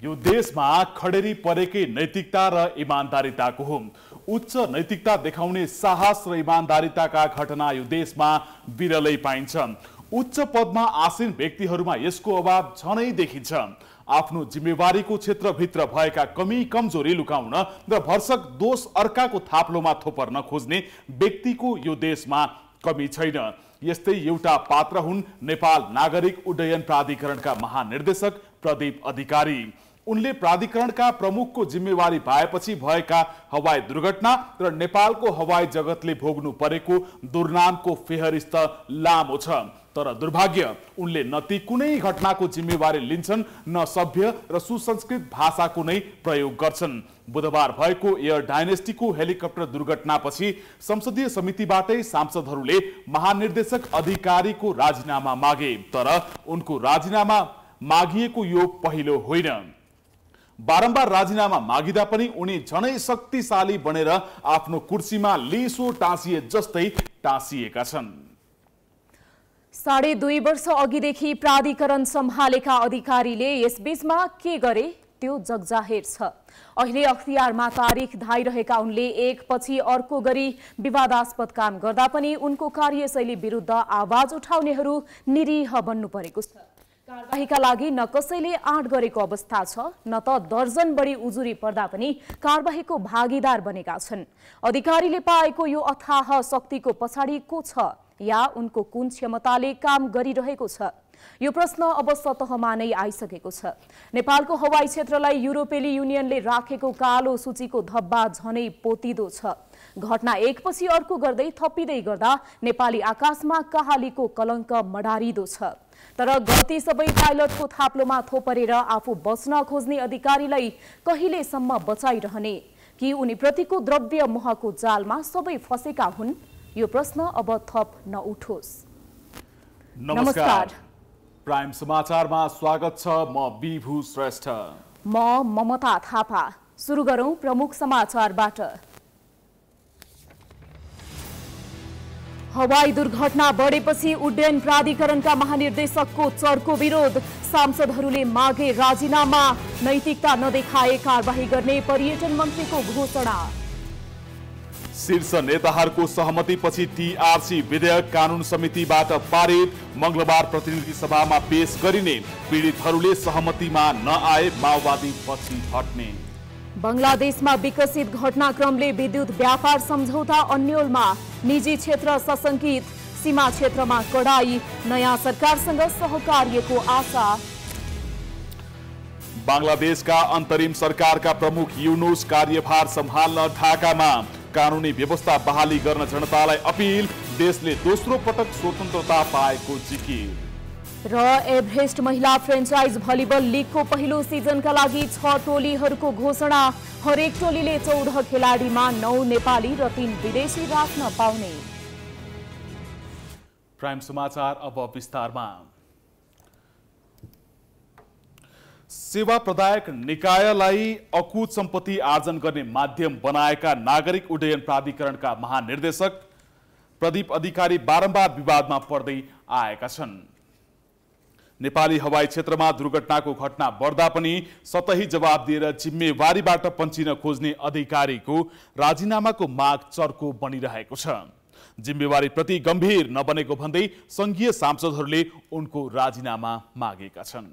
यो देशमा खडेरी परेकै नैतिकता र इमानदारिताको हो। उच्च नैतिकता देखाउने साहस र इमानदारिताका घटना यो देशमा विरलै पाइन्छ। उच्च पदमा आसीन व्यक्तिहरूमा यसको अभाव झनै देखिन्छ। आफ्नो जिम्मेवारीको क्षेत्रभित्र भएका कमी कमजोरी लुकाउन र भरसक दोष अर्काको थाप्लोमा थोपर्न खोज्ने व्यक्तिको यो देशमा कमी छैन। यस्तै एउटा पात्र हुन् नेपाल नागरिक उड्डयन प्राधिकरणका महानिर्देशक प्रदीप अधिकारी। उनले प्राधिकरणका प्रमुखको जिम्मेवारी पाएपछि भएका हवाई दुर्घटना र नेपालको हवाई जगतले भोग्नु परेको दुर्नामको फेहरिस्त लामो छ। तर दुर्भाग्य उनले न ती कुनै घटनाको जिम्मेवारी लिन्छन् न सभ्य र सुसंस्कृत भाषाको नै प्रयोग गर्छन्। बुधबार भएको एयर डाइनेस्टीको हेलिकप्टर दुर्घटनापछि संसदीय समितिबाटै सांसदहरूले महानिर्देशक अधिकारीको राजीनामा मागे। तर उनको राजीनामा मागिएको यो पहिलो होइन। बारम्बार राजीनामा मागिदा पनि उनी झनै शक्तिशाली बनेर आफ्नो कुर्सीमा लिसो टाँसिए जस्तै टाँसिएका छन्। 2.5 वर्ष अघिदेखि प्राधिकरण सम्हालेका अधिकारीले यसबीचमा के गरे त्यो जगजाहेर छ। अहिले अख्तियारमा तारिख धाइरहेका उनले एकपछि अर्को गरी विवादास्पद काम गर्दा पनि उनको कार्यशैली विरुद्ध आवाज उठाउनेहरू निरीह बन्नु परेको छ। कारबाहीका लागि न कसैले आँट गरेको अवस्था छ, न त दर्जन बढी उजुरी पर्दा पनि कारबाहीको भागीदार बनेका छन्। अधिकारीले पाएको यो अथाह शक्तिको पछाडि को छ या उनको कुन क्षमताले काम गरिरहेको छ? यो प्रश्न अब सतहमा नै आइसकेको छ। नेपालको हवाई क्षेत्रलाई युरोपेली युनियनले राखेको कालो सूचीको धब्बा झनै पोतिदो छ। घटना एकपछि अर्को गर्दै थपिँदै गर्दा नेपाली आकाशमा कहालीको कलङ्क मडारिदो छ। तर गल्ती सबै पाइलटको थाप्लोमा थोपरेर आफू बच्न खोज्ने अधिकारीलाई कहिलेसम्म बचाइरहने? कि उनीप्रतिको द्रव्य मोहको जालमा सबै फसेका हुन्? यो प्रश्न अब थप नउठोस्। नमस्कार, प्राइम समाचारमा स्वागत छ। म विभु श्रेष्ठ। म ममता थापा। सुरु गरौं प्रमुख समाचारबाट। हवाई दुर्घटना बढेपछि उड्डयन प्राधिकरणका महानिर्देशकको चर्को विरोध। सांसदहरूले मागे राजीनामा। नैतिकता नदेखाए कारबाही गर्ने पर्यटन मन्त्रीको घोषणा। शीर्ष नेताहरूको सहमतिपछि टीआरसी विधेयक कानून समितिबाट पारित। मंगलबार प्रतिनिधि सभामा पेश गरिने। पीडितहरूले सहमतिमा नआए माओवादी पछि हट्ने। बंगलादेशमा विकसित घटनाक्रमले विद्युत व्यापार सम्झौता अन्योलमा। निजी क्षेत्र सशंकित। सीमा क्षेत्रमा कडाई। नयाँ सरकारसँग सहकार्यको आशा। बांग्लादेशका अन्तरिम सरकारका प्रमुख युनुस कार्यभार सम्हाल्न ढाकामा। कानुनी व्यवस्था बहाली गर्न जनतालाई अपील। देशले दोस्रो पटक स्वतन्त्रता पाएको जिकिर। र एभरेस्ट महिला फ्रेन्चाइज भलिबल लिगको पहिलो सिजनका लागि 6 टोलीहरूको घोषणा। हरेक टोलीले 14 खेलाडीमा 9 नेपाली र 3 विदेशी राख्न पाउने। प्राइम समाचार अब विस्तारमा। सेवा प्रदायक निकायलाई अकुत सम्पत्ति आर्जन गर्ने माध्यम बनाएका नागरिक उड्डयन प्राधिकरणका महानिर्देशक प्रदीप अधिकारी बारम्बार विवादमा पर्दै आएका छन्। नेपाली हवाई क्षेत्रमा दुर्घटनाको घटना बढ्दा पनि सतही जवाब दिएर जिम्मेवारीबाट पन्चिन खोज्ने अधिकारीको राजीनामाको माग चर्को बनिरहेको छ। जिम्मेवारी प्रति गम्भीर नबनेको भन्दै संघीय सांसदहरूले उनको राजीनामा मागेका छन्।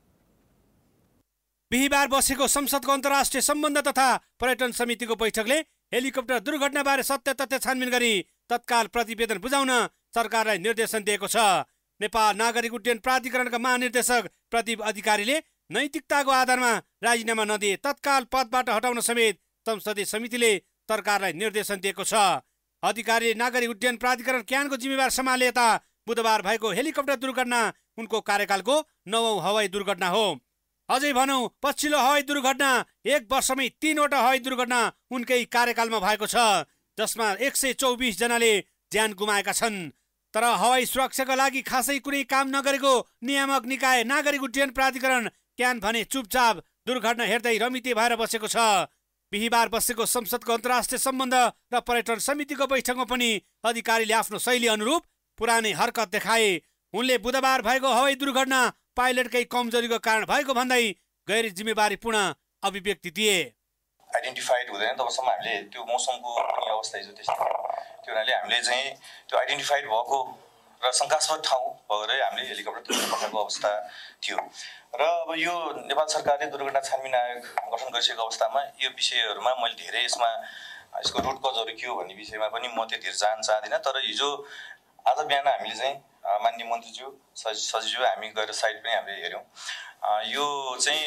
बिहिबार बसेको संसदको अन्तर्राष्ट्रिय सम्बन्ध तथा पर्यटन समितिको बैठकले हेलिकप्टर दुर्घटनाबारे सत्य तथ्य छानबिन गरी तत्काल प्रतिवेदन बुझाउन सरकारलाई निर्देशन दिएको छ। नेपाल नागरिक उड्डयन प्राधिकरणका महानिर्देशक प्रदीप अधिकारीले नैतिकताको आधारमा राजीनामा नदिए तत्काल पदबाट हटाउन समेत संसदीय समितिले सरकारलाई निर्देशन दिएको छ। अधिकारीले नागरिक उड्डयन प्राधिकरण क्यानको जिम्मेवार सम्हाले यता बुधबार भएको हेलिकप्टर दुर्घटना उनको कार्यकालको 9औं हवाई दुर्घटना हो। अझै भनौं पछिल्लो हवाई दुर्घटना 1 वर्षमै 3वटा हवाई दुर्घटना उनकै कार्यकालमा भएको छ, जसमा 124 जनाले ज्यान गुमाएका छन्। तर हवाई सुरक्षाका लागि खासै कुनै काम नगरेको नियामक निकाय नागरिक उड्डयन प्राधिकरण क्यान भने चुपचाप दुर्घटना हेर्दै रमिते भएर बसेको छ। बिहिबार बसेको संसदको अन्तर्राष्ट्रिय सम्बन्ध र पर्यटन समितिको बैठकमा पनि अधिकारीले आफ्नो शैली अनुरूप पुरानै हरकत देखाए। उनले बुधबार भएको हवाई दुर्घटना पाइलटकै कमजोरीको कारण भएको भन्दै गैर जिम्मेवारीपूर्ण अभिव्यक्ति दिए। आइडेन्टिफाइड हुँदैन तबसम्म हामीले त्यो मौसमको पनि अवस्था हिजो त्यस्तो त्यो हुनाले हामीले चाहिँ त्यो आइडेन्टिफाइड भएको र शङ्कास्पद ठाउँ भएरै हामीले हेलिकप्टर तुरेर पठाएको अवस्था थियो। र अब यो नेपाल सरकारले दुर्घटना छानबिन आयोग गठन गरिसकेको अवस्थामा यो विषयहरूमा मैले धेरै यसको रुट कजहरू के हो भन्ने विषयमा पनि म त्यति जान चाहदिनँ। तर हिजो आज बिहान हामीले चाहिँ माननीय मन्त्रीज्यू सचिवज्यू हामी गएर साइट पनि हामीले हेऱ्यौँ। यो चाहिँ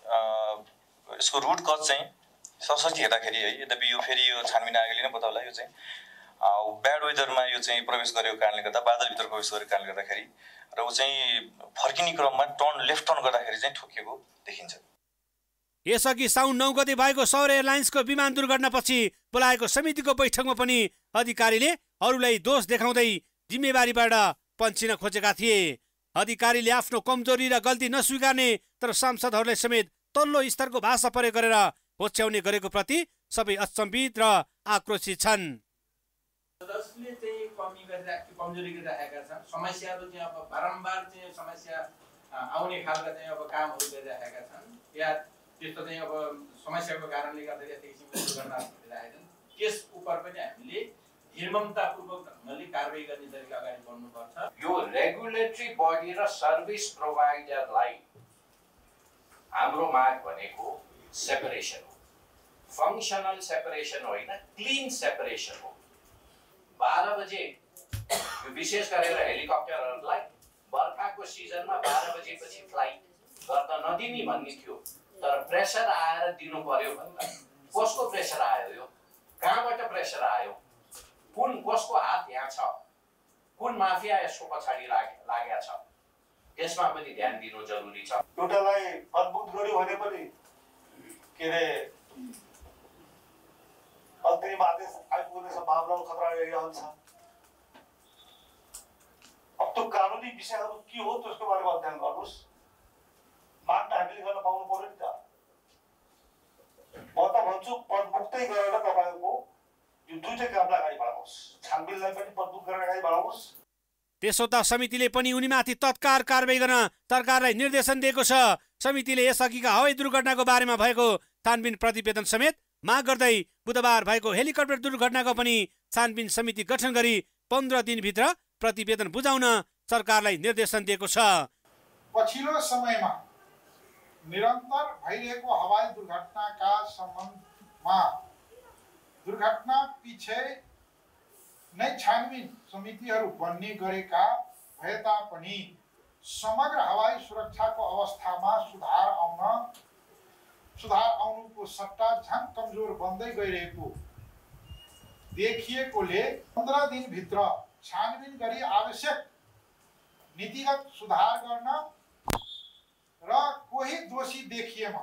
यसको रुट कज चाहिँ सरसर्ती हेर्दाखेरि है, यद्यपि यो फेरि यो छानबिन आयोगले नै बताउला यो चाहिँ ब्याड वेदरमा यो चाहिँ प्रवेश गरेको कारणले गर्दा बादलभित्र प्रवेश गरेको कारणले गर्दाखेरि र ऊ चाहिँ फर्किने क्रममा लेफ्ट टर्न गर्दाखेरि चाहिँ ठोकिएको देखिन्छ। यसअघि साउन 9 गते भएको सौर एयरलाइन्सको विमान दुर्घटनापछि बोलाएको समितिको बैठकमा पनि अधिकारीले अरूलाई दोष देखाउँदै जिम्मेवारीबाट पन्छिन खोजेका थिए। अधिकारीले आफ्नो कमजोरी र गल्ती नस्वीकार्ने तर सांसदहरूलाई समेत तल्लो स्तरको भाषा प्रयोग गरेर होच्याउने गरेको प्रति सबै अचम्बित र आक्रोशित छन्। जसले चाहिँ कमजोरी गरिराखेका छन्, समस्याहरू चाहिँ अब बारम्बार चाहिँ समस्या आउने खालका चाहिँ अब कामहरू गरिराखेका छन् या त्यस्तो चाहिँ अब समस्याको कारणले गर्दा यस्तो किसिमको दुर्घटनाहरू घटिरहेका छन्, त्यस उप पनि हामीले निर्ममतापूर्वक ढङ्गले कारबाही गर्ने तरिका अगाडि बढ्नुपर्छ। यो रेगुलेटरी बडी र सर्भिस प्रोभाइडरलाई हाम्रो माग भनेको सेपरेसन हो, फङ्सनल सेपरेसन होइन, क्लिन सेपरेसन हो। 12 बजे यो विशेष गरेर हेलिकप्टरहरूलाई बर्खाको सिजनमा 12 बजेपछि फ्लाइट गर्न नदिने भन्ने थियो, तर प्रेसर आएर दिनु पर्यो भन्दा कसको प्रेसर आयो, यो कहाँबाट प्रेसर आयो, कसको हात यहाँ छ, कुन माफिया यसको पछाडि लागेको छ, त्यसमा पनि ध्यान दिनु जरुरी छ। एउटालाई अद्भुत गर्यो भने पनि के अरे अन्तरिम आदेश आइपुग्ने सम्भावनाको खतरा रहिरहन्छ। अब त्यो कानुनी विषयहरू के हो त्यसको बारेमा अध्ययन गर्नुहोस्, माग त हामीले गर्न पाउनु पर्यो नि त। म त भन्छु पदमुक्तै गरेर तपाईँको यो दुईटै कामलाई अगाडि बढाउनुहोस्, छानबिनलाई पनि पदमुक्त गरेर अगाडि बढाउनुहोस्। त्यसो त समितिले पनि उनीमाथि तत्काल कारबाही गर्न सरकारलाई निर्देशन दिएको छ। समितिले यसअघिका हवाई दुर्घटनाको बारेमा भएको छानबिन प्रतिवेदन समेत माग गर्दै बुधबार भएको हेलिकप्टर दुर्घटनाको पनि छानबिन समिति गठन गरी 15 दिनभित्र प्रतिवेदन बुझाउन सरकारलाई निर्देशन दिएको छ। पछिल्लो समयमा निरन्तर भइरहेको हवाई दुर्घटनाका सम्बन्धमा दुर्घटना पछि नै छानबिन समितिहरू बन्ने गरेका भए तापनि समग्र हवाई सुरक्षाको अवस्थामा सुधार आउनुको सट्टा झन् कमजोर बन्दै गइरहेको देखिएकोले 15 दिनभित्र छानबिन गरी आवश्यक नीतिगत सुधार गर्न र कोही दोषी देखिएमा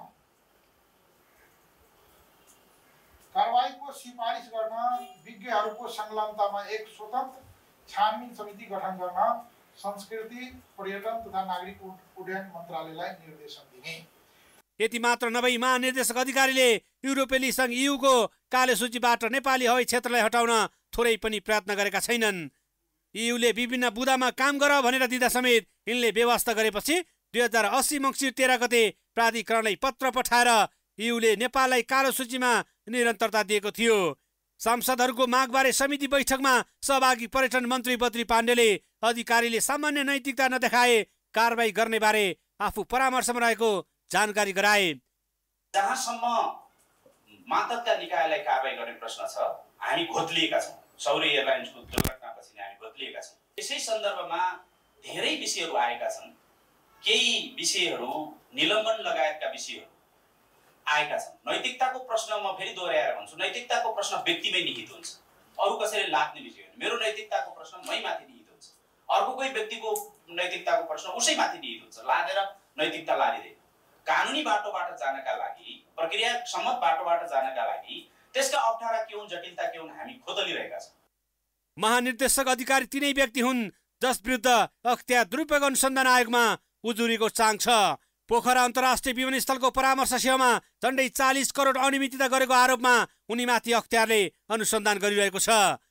कारबाहीको सिफारिस गर्न विज्ञहरूको संलग्नतामा एक स्वतन्त्र छानबिन समिति गठन गर्न संस्कृति, पर्यटन तथा नागरिक उड्डयन मन्त्रालयलाई निर्देशन दिने। यति मात्र नभई महानिर्देशक अधिकारीले युरोपेली संघ EUको कालो सूचीबाट नेपाली हवाई क्षेत्रलाई हटाउन थोरै पनि प्रयत्न गरेका छैनन्। EUले विभिन्न बुदामा काम गर भनेर दिँदा समेत यिनले व्यवस्था गरेपछि 2080 मङ्सिर 13 गते प्राधिकरणलाई पत्र पठाएर EUले नेपाललाई कालो सूचीमा निरन्तरता दिएको थियो। सांसदहरूको मागबारे समिति बैठकमा सहभागी पर्यटन मन्त्री बद्री पाण्डेले अधिकारीले सामान्य नैतिकता नदेखाए कारबाही गर्ने बारे आफू परामर्शमा रहेको जानकारी गराए। जहाँसम्म मातहतका निकायलाई कारबाही गर्ने प्रश्न छ, हामी घोत्लिएका छौँ। सौर एयरलाइन्सको दुर्घटनापछि हामी घोत्लिएका छौँ। यसै सन्दर्भमा धेरै विषयहरू आएका छन्, केही विषयहरू निलम्बन लगायतका विषयहरू आएका छन्। नैतिकताको प्रश्न म फेरि दोहोऱ्याएर भन्छु, नैतिकताको प्रश्न व्यक्तिमै निहित हुन्छ, अरू कसैले लाग्ने विषय होइन। मेरो नैतिकताको प्रश्न मै माथि निहित हुन्छ, अर्को कोही व्यक्तिको नैतिकताको प्रश्न उसैमाथि निहित हुन्छ। लादेर नैतिकता लादिँदैन। कानुनी बाटोबाट जानका लागि, प्रक्रिया सम्मत बाटोबाट जानका लागि त्यसका अप्ठ्यारा के हुन्, जटिलता के हुन्, हामी खोदलिरहेका छौँ। महानिर्देशक अधिकारी तिनै व्यक्ति हुन् जस विरुद्ध अख्तियार दुरुपयोग अनुसन्धान आयोगमा उजुरीको चाङ छ। पोखरा अन्तर्राष्ट्रिय विमानस्थलको परामर्श सेवामा झण्डै 40 करोड अनियमितता गरेको आरोपमा उनीमाथि अख्तियारले अनुसन्धान गरिरहेको छ।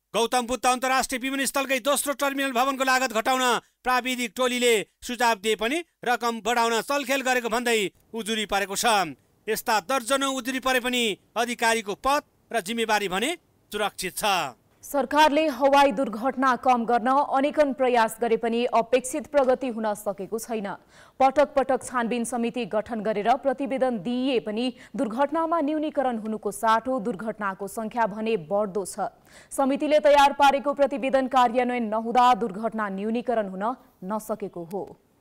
गौतम बुद्ध अन्तर्राष्ट्रिय विमानस्थलकै दोस्रो टर्मिनल भवनको लागत घटाउन प्राविधिक टोलीले सुझाव दिए पनि रकम बढाउन चलखेल गरेको भन्दै उजुरी परेको छ। यस्ता दर्जनौं उजुरी परे पनि अधिकारीको पद र जिम्मेवारी भने सुरक्षित छ। सरकारले हवाई दुर्घटना कम गर्न अनेकन प्रयास गरे पनि अपेक्षित प्रगति हुन सकेको छैन। पटक पटक छानबिन समिति गठन गरेर प्रतिवेदन दिइए पनि दुर्घटनामा न्यूनीकरण हुनुको साटो दुर्घटनाको संख्या भने बढ्दो छ। समितिले तयार पारेको प्रतिवेदन कार्यान्वयन नहुँदा दुर्घटना न्यूनीकरण हुन नसकेको हो।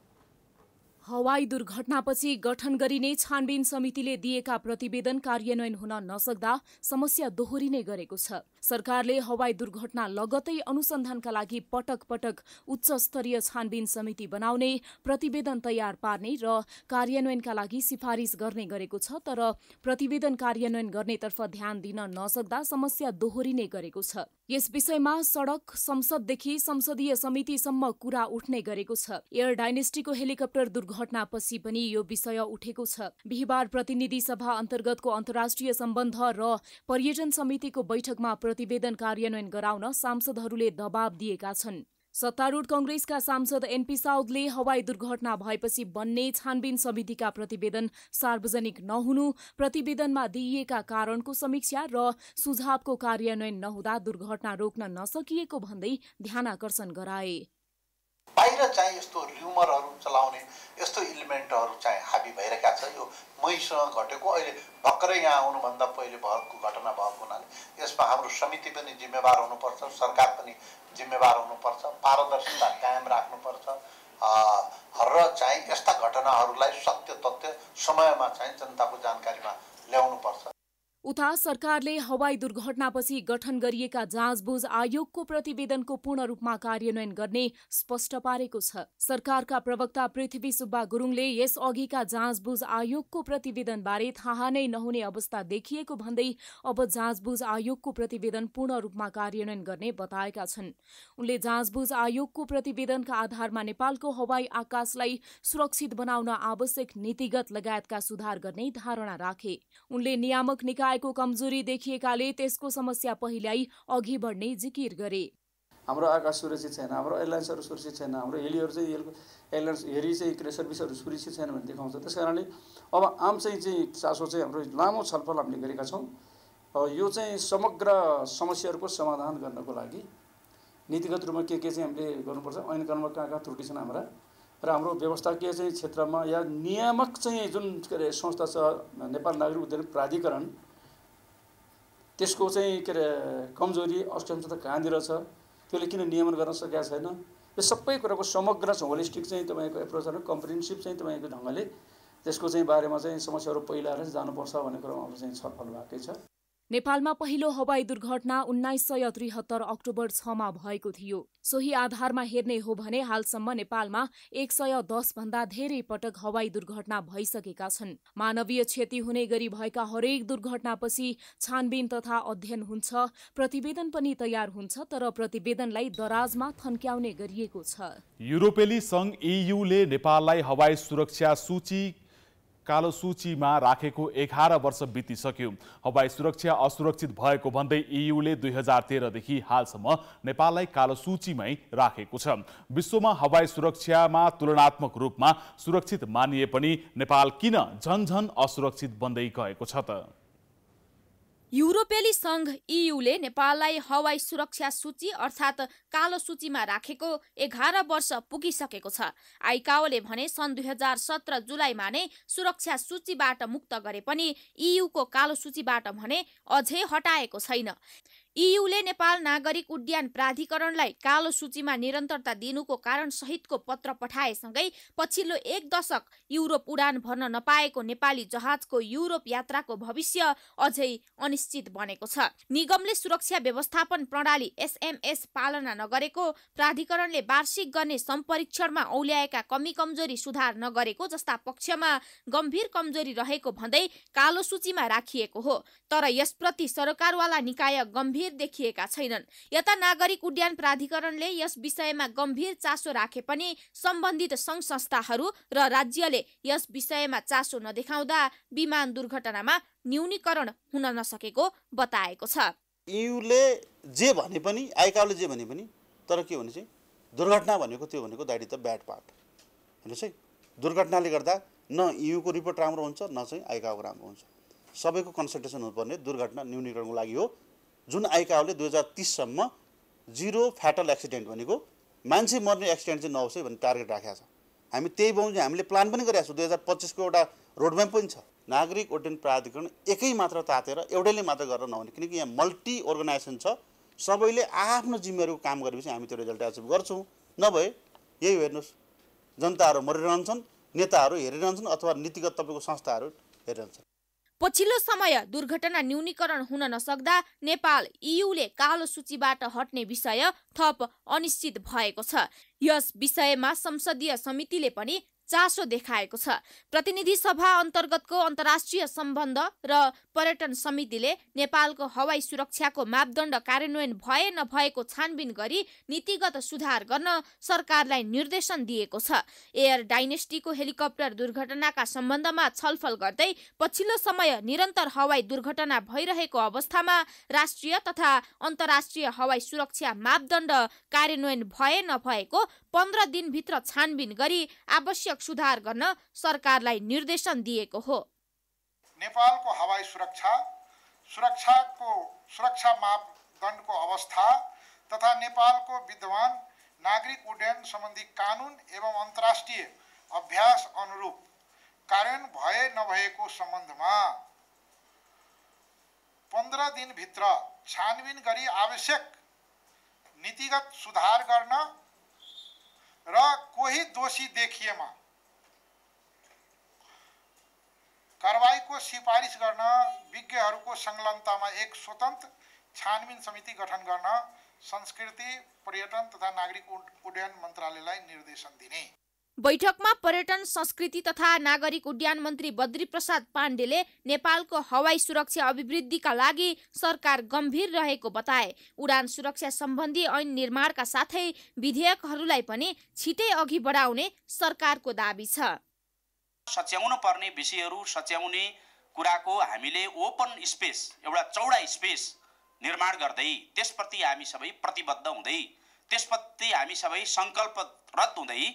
हवाई दुर्घटनापछि गठन गरिने छानबिन समितिले दिएका प्रतिवेदन कार्यान्वयन हुन नसक्दा समस्या दोहोरिने गरेको छ। सरकारले हवाई दुर्घटना लगतै अनुसन्धानका लागि पटक पटक उच्च स्तरीय छानबिन समिति बनाउने, प्रतिवेदन तयार पार्ने र कार्यान्वयनका लागि सिफारिस गर्ने गरेको छ। तर प्रतिवेदन कार्यान्वयन गर्नेतर्फ ध्यान दिन नसक्दा समस्या दोहोरिने गरेको छ। यस विषयमा सडक संसददेखि संसदीय समितिसम्म कुरा उठ्ने गरेको छ। एयर डाइनेस्टीको हेलिकप्टर दुर्घटनापछि पनि यो विषय उठेको छ। बिहिबार प्रतिनिधि सभा अन्तर्गतको अन्तर्राष्ट्रिय सम्बन्ध र पर्यटन समितिको बैठकमा प्रतिवेदन कार्यान्वयन गराउन सांसदहरूले दबाब दिएका छन्। सत्तारूढ कांग्रेसका सांसद एनपी साउदले हवाई दुर्घटना भएपछि बन्ने छानबिन समितिका प्रतिवेदन सार्वजनिक नहुनु, प्रतिवेदनमा दिइएका कारणको समीक्षा र सुझावको कार्यान्वयन नहुँदा दुर्घटना रोक्न नसकिएको भन्दै ध्यानाकर्षण गराए। बाहिर चाहिँ यस्तो र्युमरहरू चलाउने यस्तो इलिमेन्टहरू चाहिँ हाबी भइरहेका छ। यो मैसँग घटेको अहिले भर्खरै यहाँ आउनुभन्दा पहिले भएको घटना भएको हुनाले यसमा हाम्रो समिति पनि जिम्मेवार हुनुपर्छ, सरकार पनि जिम्मेवार हुनुपर्छ, पारदर्शिता कायम राख्नुपर्छ र चाहिँ यस्ता घटनाहरूलाई सत्य तथ्य समयमा चाहिँ जनताको जानकारीमा ल्याउनुपर्छ। उता सरकारले हवाई दुर्घटनापछि गठन गरिएका जाँचबुझ आयोगको प्रतिवेदनको पूर्ण रूपमा कार्यान्वयन गर्ने स्पष्ट पारेको छ। सरकारका प्रवक्ता पृथ्वी सुब्बा गुरुङले यस अघिका जाँचबुझ आयोगको प्रतिवेदनबारे थाहा नै नहुने अवस्था देखिएको भन्दै अब जाँचबुझ आयोगको प्रतिवेदन पूर्ण रूपमा कार्यान्वयन गर्ने बताएका छन्। उनले जाँचबुझ आयोगको प्रतिवेदनका आधारमा नेपालको हवाई आकाशलाई सुरक्षित बनाउन आवश्यक नीतिगत लगायतका सुधार गर्ने धारणा राखे। उनले नियामक निकाय को कमजोरी देखिएकाले त्यसको समस्या पहिल्यै अघि बढ्ने जिकिर गरे। हाम्रो आकाश सुरक्षित छैन, हाम्रो एयरलाइन्सहरू सुरक्षित छैन, हाम्रो हेलिहरू चाहिँ एयरलाइन्स हेरी चाहिँ सर्भिसहरू सुरक्षित छैन भन्ने देखाउँछ। त्यसकारणले अब आम चाहिँ चासो चाहिँ हाम्रो लामो छलफल हामीले गरेका छौँ। यो चाहिँ समग्र समस्याहरूको समाधान गर्नको लागि नीतिगत रूपमा के चाहिँ हामीले गर्नुपर्छ, ऐन कानुनमा कहाँ त्रुटि छन् हाम्रा र हाम्रो व्यवस्थाकीय चाहिँ क्षेत्रमा या नियामक चाहिँ जुन के अरे संस्था छ नेपाल नागरिक उड्डयन प्राधिकरण, त्यसको चाहिँ के अरे कमजोरी अक्षमता कहाँनिर छ, त्यसले किन नियमन गर्न सकेका छैन, यो सबै कुराको समग्र होलिस्टिक चाहिँ तपाईँको एप्रोच र कम्प्रिहेन्सिभ चाहिँ तपाईँको ढङ्गले त्यसको चाहिँ बारेमा चाहिँ समस्याहरू पहिलाएर जानुपर्छ भन्ने कुरामा अब चाहिँ छलफल भएकै छ। नेपालमा पहिलो हवाई दुर्घटना 1973 अक्टोबर 6 मा भएको थियो। सोही आधारमा हेर्ने हो भने हालसम्म नेपालमा 110 भन्दा धेरै पटक हवाई दुर्घटना भइसकेका छन्। मानवीय क्षति हुने गरी भएका हरेक दुर्घटनापछि छानबिन तथा अध्ययन हुन्छ, प्रतिवेदन पनि तयार हुन्छ, तर प्रतिवेदनलाई दराजमा थन्क्याउने गरिएको छ। युरोपेली संघ EUले नेपाललाई हवाई सुरक्षा सूची कालो सूचीमा राखेको 11 वर्ष बितिसक्यो। हवाई सुरक्षा असुरक्षित भएको भन्दै EUले 2013 देखि हालसम्म नेपाललाई कालो सूचीमै राखेको छ। विश्वमा हवाई सुरक्षामा तुलनात्मक रूपमा सुरक्षित मानिए पनि नेपाल किन झनझन असुरक्षित बन्दै गएको छ त? युरोपेली संघ EUले नेपाललाई हवाई सुरक्षा सूची अर्थात् कालो सूचीमा राखेको 11 वर्ष पुगिसकेको छ। आइकाओले भने सन् 2017 जुलाईमा नै सुरक्षा सूचीबाट मुक्त गरे पनि EUको कालो सूचीबाट भने अझै हटाएको छैन। EUले नेपाल नागरिक उड्डयन प्राधिकरणलाई कालो सूचीमा निरन्तरता दिनुको कारण सहितको पत्र पठाएसँगै पछिल्लो 1 दशक युरोप उडान भर्न नपाएको नेपाली जहाजको युरोप यात्राको भविष्य अझै अनिश्चित बनेको छ। निगमले सुरक्षा व्यवस्थापन प्रणाली SMS पालना नगरेको, प्राधिकरणले वार्षिक गर्ने सम्परीक्षणमा औल्याएका कमी कमजोरी सुधार नगरेको जस्ता पक्षमा गम्भीर कमजोरी रहेको भन्दै कालो सूचीमा राखिएको हो। तर यसप्रति सरकारवाला निकाय गम्भीर देखिएका छैनन्। यता नागरिक उड्डयन प्राधिकरणले यस विषयमा गम्भीर चासो राखे पनि सम्बन्धित संघ संस्थाहरू र राज्यले यस विषयमा चासो नदेखाउँदा विमान दुर्घटनामा न्यूनीकरण हुन नसकेको बताएको छ। इयुले जे भने पनि आइकाओले जे भने पनि तर के भने चाहिँ दुर्घटना भनेको त्यो भनेको that is the bad part हेर्नुहोस् है दुर्घटनाले गर्दा न इयुको रिपोर्ट राम्रो हुन्छ न चाहिँ आइकाओको राम्रो हुन्छ सबैको कन्सल्टेसन हुनुपर्ने दुर्घटना न्यूनीकरणको लागि हो जुन आइकाओले 2030 सम्म जिरो फ्याटल एक्सिडेन्ट भनेको मान्छे मर्ने एक्सिडेन्ट चाहिँ नहोस् है भन्ने टार्गेट राखेको छ हामी त्यही बमोजिम हामीले प्लान पनि गरेका छौँ 2025 को एउटा रोडम्याप पनि छ नागरिक उड्डयन प्राधिकरण एकै मात्र तातेर एउटैले मात्र गरेर नहुने किनकि यहाँ मल्टी अर्गनाइजेसन छ सबैले आफ्नो जिम्मेवारीको काम गरेपछि हामी त्यो रिजल्ट एचिभ गर्छौँ नभए यही हेर्नुहोस् जनताहरू मरिरहन्छन् नेताहरू हेरिरहन्छन् अथवा नीतिगत तपाईँको संस्थाहरू हेरिरहन्छन् पछिल्लो समय दुर्घटना न्यूनीकरण हुन नसक्दा नेपाल इयुले कालो सूचीबाट हट्ने विषय थप अनिश्चित भएको छ यस विषयमा संसदीय समितिले पनि चासो देखाएको छ प्रतिनिधि सभा अन्तर्गतको अन्तर्राष्ट्रिय सम्बन्ध र पर्यटन समितिले नेपालको हवाई सुरक्षाको मापदण्ड कार्यान्वयन भए नभएको छानबिन गरी नीतिगत सुधार गर्न सरकारलाई निर्देशन दिएको छ एयर डाइनेस्टीको हेलिकप्टर दुर्घटनाका सम्बन्धमा छलफल गर्दै पछिल्लो समय निरन्तर हवाई दुर्घटना भइरहेको अवस्थामा राष्ट्रिय तथा अन्तर्राष्ट्रिय हवाई सुरक्षा मापदण्ड कार्यान्वयन भए नभएको 15 दिनभित्र छानबिन गरी आवश्यक सुधार गर्न सरकारलाई निर्देशन दिएको हो नेपालको हवाई सुरक्षा मापदण्डको अवस्था तथा नेपालको विद्यमान नागरिक उड्डयन सम्बन्धी कानुन एवं अन्तर्राष्ट्रिय अभ्यास अनुरूप कार्यान्वयन भए नभएको सम्बन्धमा 15 दिनभित्र छानबिन गरी आवश्यक नीतिगत सुधार गर्न र कोही दोषी देखिएमा कारबाहीको सिफारिस गर्न विज्ञहरूको संलग्नतामा एक स्वतन्त्र छानबिन समिति गठन गर्न संस्कृति पर्यटन तथा नागरिक उड्डयन मन्त्रालयलाई निर्देशन दिने बैठकमा पर्यटन संस्कृति तथा नागरिक उड्डयन मन्त्री बद्री प्रसाद पाण्डेले नेपालको हवाई सुरक्षा अभिवृद्धिका लागि सरकार गम्भीर रहेको बताए उडान सुरक्षा सम्बन्धी ऐन निर्माणका साथै विधेयकहरूलाई पनि छिटै अघि बढाउने सरकारको दाबी छ सच्याउन पर्ने विषयहरू सच्याउने कुराको हामीले ओपन स्पेस एउटा चौडा स्पेस निर्माण गर्दै त्यसप्रति हामी सबै प्रतिबद्ध हुँदै त्यसप्रति हामी सबै संकल्परत हुँदै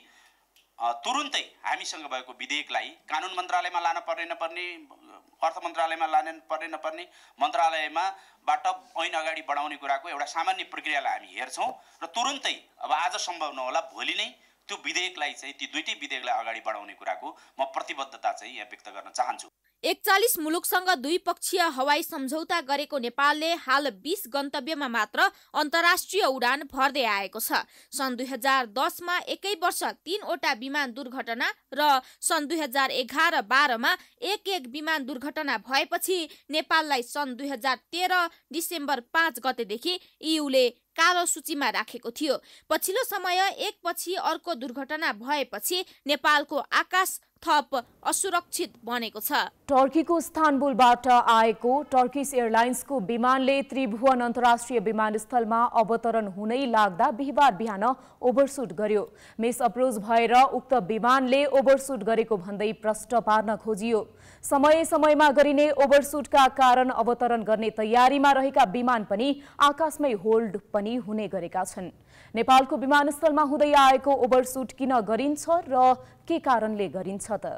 तुरुन्तै हामीसँग भएको विधेयकलाई कानुन मन्त्रालयमा लान पर्ने नपर्ने अर्थ मन्त्रालयमा लान पर्ने नपर्ने मन्त्रालयमाबाट ऐन अगाडि बढाउने कुराको एउटा सामान्य प्रक्रियालाई हामी हेर्छौँ र तुरुन्तै अब आज सम्भव नहोला भोलि नै त्यो विधेयकलाई चाहिँ ती दुईटै विधेयकलाई अगाडि बढाउने कुराको म प्रतिबद्धता चाहिँ यहाँ व्यक्त गर्न चाहन्छु 41 मुलुकसँग द्विपक्षीय हवाई सम्झौता गरेको नेपालले हाल 20 गन्तव्यमा मात्र अन्तर्राष्ट्रिय उडान भर्दै आएको छ सन् 2010 मा एकै वर्ष 3 वटा विमान दुर्घटना र सन् 2011-12 मा एक विमान दुर्घटना भएपछि नेपाललाई सन् 2013 डिसेम्बर 5 गतेदेखि इयुले कालो सूचीमा राखेको थियो पछिल्लो समय एकपछि अर्को दुर्घटना भएपछि नेपालको आकाश थप असुरक्षित बनेको छ टर्कीको इस्तानबुलबाट आएको टर्किस एयरलाइन्सको विमानले त्रिभुवन अन्तर्राष्ट्रिय विमानस्थलमा अवतरण हुनै लाग्दा बिहिबार बिहान ओभरसुट गर्यो मिस अप्रोच भएर उक्त विमानले ओभरसुट गरेको भन्दै प्रश्न पार्न खोजियो समयमा गरिने ओभरसुटका कारण अवतरण गर्ने तयारीमा रहेका विमान पनि आकाशमै होल्ड पनि हुने गरेका छन् नेपालको विमानस्थलमा हुँदै आएको ओभरसुट किन गरिन्छ र के कारणले गरिन्छ त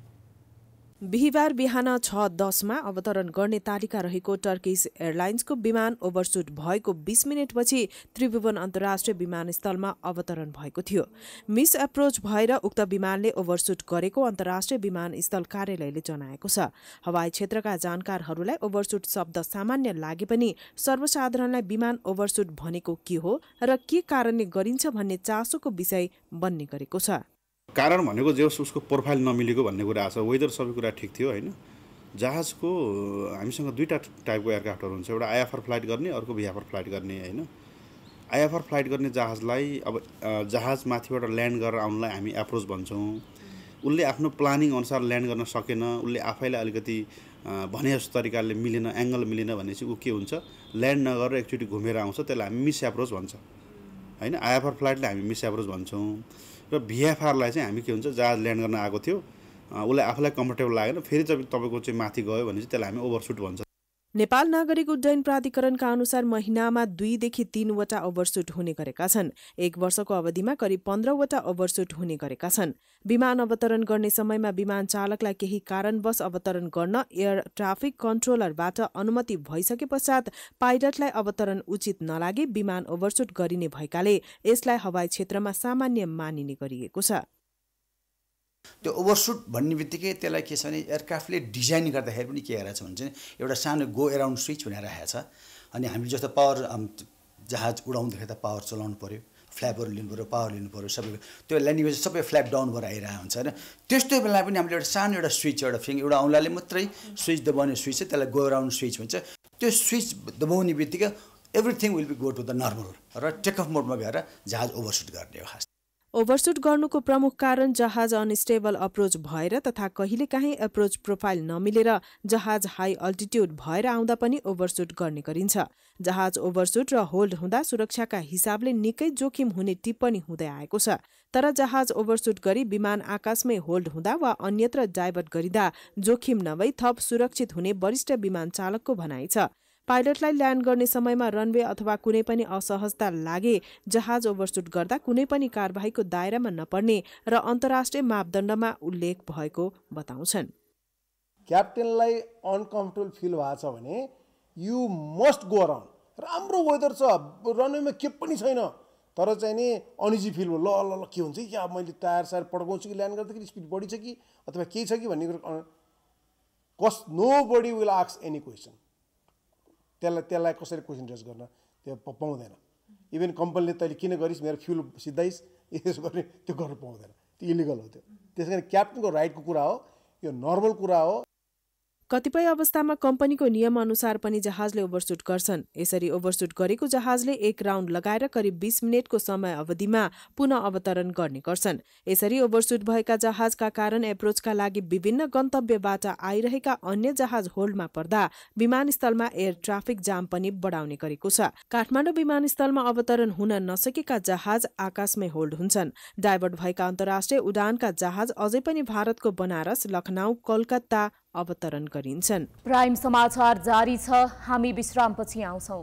बिहिबार बिहान 6:10 मा अवतरण गर्ने तालिका रहेको टर्किस एयरलाइन्सको विमान ओभरसुट भएको 20 मिनेटपछि त्रिभुवन अन्तर्राष्ट्रिय विमानस्थलमा अवतरण भएको थियो मिस एप्रोच भएर उक्त विमानले ओभरसुट गरेको अन्तर्राष्ट्रिय विमानस्थल कार्यालयले जनाएको छ हवाई क्षेत्रका जानकारहरूलाई ओभरसुट शब्द सामान्य लागे पनि सर्वसाधारणलाई विमान ओभरसुट भनेको के हो र के कारणले गरिन्छ भन्ने चासोको विषय बन्ने गरेको छ कारण भनेको जे उसको प्रोफाइल नमिलेको भन्ने कुरा छ वेदर सबै कुरा ठिक थियो हैन जहाजको हामीसँग दुईटा टाइपको एयरक्राफ्टहरु हुन्छ एउटा आईएफआर फ्लाइट गर्ने अर्को भिएफआर फ्लाइट गर्ने हैन आईएफआर फ्लाइट गर्ने जहाजलाई अब जहाज माथिबाट ल्यान्ड गरेर आउनलाई हामी एप्रोच भन्छौं उनले आफ्नो प्लानिङ अनुसार ल्यान्ड गर्न सकेन उनले आफैलाई अलिकति भने जस्तो तरिकाले मिलेन एंगल मिलेन भनेपछि उ के हुन्छ ल्यान्ड नगरेर एकचोटी घुमेर आउँछ त्यसलाई हामी मिस एप्रोच भन्छ हैन आईएफआर फ्लाइटलाई हामी मिस एप्रोच भन्छौं र भिएफआरलाई चाहिँ हामी के हुन्छ जहाज ल्यान्ड गर्न आएको थियो उसलाई आफूलाई कम्फर्टेबल लागेन फेरि जब तपाईको चाहिँ माथि गयो भने चाहिँ त्यसलाई हामी ओभरसुट भन्छ नेपाल नागरिक उड्डयन प्राधिकरणका अनुसार महिनामा 2 देखि 3 वटा ओभरशुट हुने गरेका छन्। 1 वर्षको अवधिमा करिब 15 वटा ओभरशुट हुने गरेका छन्। विमान अवतरण गर्ने समयमा विमान चालकलाई केही कारणवश अवतरण गर्न एयर ट्राफिक कन्ट्रोलरबाट अनुमति भइसके पश्चात पाइलटलाई अवतरण उचित नलागे विमान ओभरशुट गरिने भएकाले यसलाई हवाई क्षेत्रमा सामान्य मानिने गरिएको छ। त्यो ओभरशुट भन्ने बित्तिकै त्यसलाई के छ भने एयरक्राफ्टले डिजाइन गर्दाखेरि पनि के गरेछ भने चाहिँ एउटा सानो गो एराउन्ड स्विच भनेर राखेको छ। अनि हामीले जस्तो पावर जहाज उडाउँदाखेरि त पावर चलाउनु पऱ्यो, फ्ल्यापहरू लिनु पऱ्यो, पावर लिनु पऱ्यो, सबै त्यो ल्यान्डिङ सबै फ्ल्याप डाउन भएर आइरहेको हुन्छ होइन। त्यस्तो बेला पनि हामीले एउटा सानो एउटा स्विच एउटा औँलाले मात्रै स्विच दबाउने स्विच चाहिँ त्यसलाई गो एराउन्ड स्विच भन्छ। त्यो स्विच दबाउने बित्तिकै everything will be go to the normal र टेक अफ मोडमा गएर जहाज ओभरशुट गर्ने हो। खास ओभरशुट गर्नुको प्रमुख कारण जहाज अनस्टेबल अप्रोच भएर तथा कहिलेकाहीँ अप्रोच प्रोफाइल नमिलेर जहाज हाई अल्टिट्युड भएर आउँदा पनि ओभरशुट गर्ने गरिन्छ। जहाज ओभरशुट र होल्ड हुँदा सुरक्षाका हिसाबले निकै जोखिम हुने टिप्पणी हुँदै आएको छ। तर जहाज ओभरशुट गरी विमान आकाशमै होल्ड हुँदा वा अन्यत्र डाइभर्ट गरिँदा जोखिम नभई थप सुरक्षित हुने वरिष्ठ विमान चालकको भनाइ छ। पाइलटलाई ल्यान्ड गर्ने समयमा रनवे अथवा कुनै पनि असहजता लागे जहाज ओभरशुट गर्दा कुनै पनि कारबाहीको दायरामा नपर्ने र अन्तर्राष्ट्रिय मापदण्डमा उल्लेख भएको बताउँछन्। क्याप्टेनलाई अनकम्फर्टेबल फिल भएको छ भने यु मस्ट गो अराउन्ड। राम्रो वेदर छ, रनवेमा के पनि छैन, तर चाहिँ नि अनिजी फिल हो, ल ल ल के हुन्छ कि अब मैले टायर सायर पड्काउँछु कि ल्यान्ड गर्दाखेरि स्पिड बढी छ कि अथवा केही छ कि भन्ने कुरो nobody will ask any question. त्यसलाई कसरी क्वेसन रेज गर्न त्यो पाउँदैन। इभन कम्पनीले तैँले किन गरिस्, मेरो फ्युल सिधाइस्, यसो गर्ने त्यो गर्न पाउँदैन, त्यो इलिगल हो। त्यो त्यस कारण क्याप्टनको राइटको कुरा हो, यो नर्मल कुरा हो। कतिपय अवस्थामा कम्पनीको नियमअनुसार पनि जहाजले ओभरशुट गर्छन्। यसरी ओभरशुट गरेको जहाजले 1 राउन्ड लगाएर करिब 20 मिनेटको समय अवधिमा पुनः अवतरण गर्ने गर्छन्। यसरी ओभरशुट भएका जहाजका कारण एप्रोचका लागि विभिन्न गन्तव्यबाट आइरहेका अन्य जहाज होल्डमा पर्दा विमानस्थलमा एयर ट्राफिक जाम पनि बढाउने गरेको छ। काठमाडौँ विमानस्थलमा अवतरण हुन नसकेका जहाज आकाशमै होल्ड हुन्छन्। डाइभर्ट भएका अन्तर्राष्ट्रिय उडानका जहाज अझै पनि भारतको बनारस, लखनऊ, कोलकाता अवतरण गरिन्छन्। प्राइम समाचार जारी छ, हामी विश्रामपछि आउँछौं।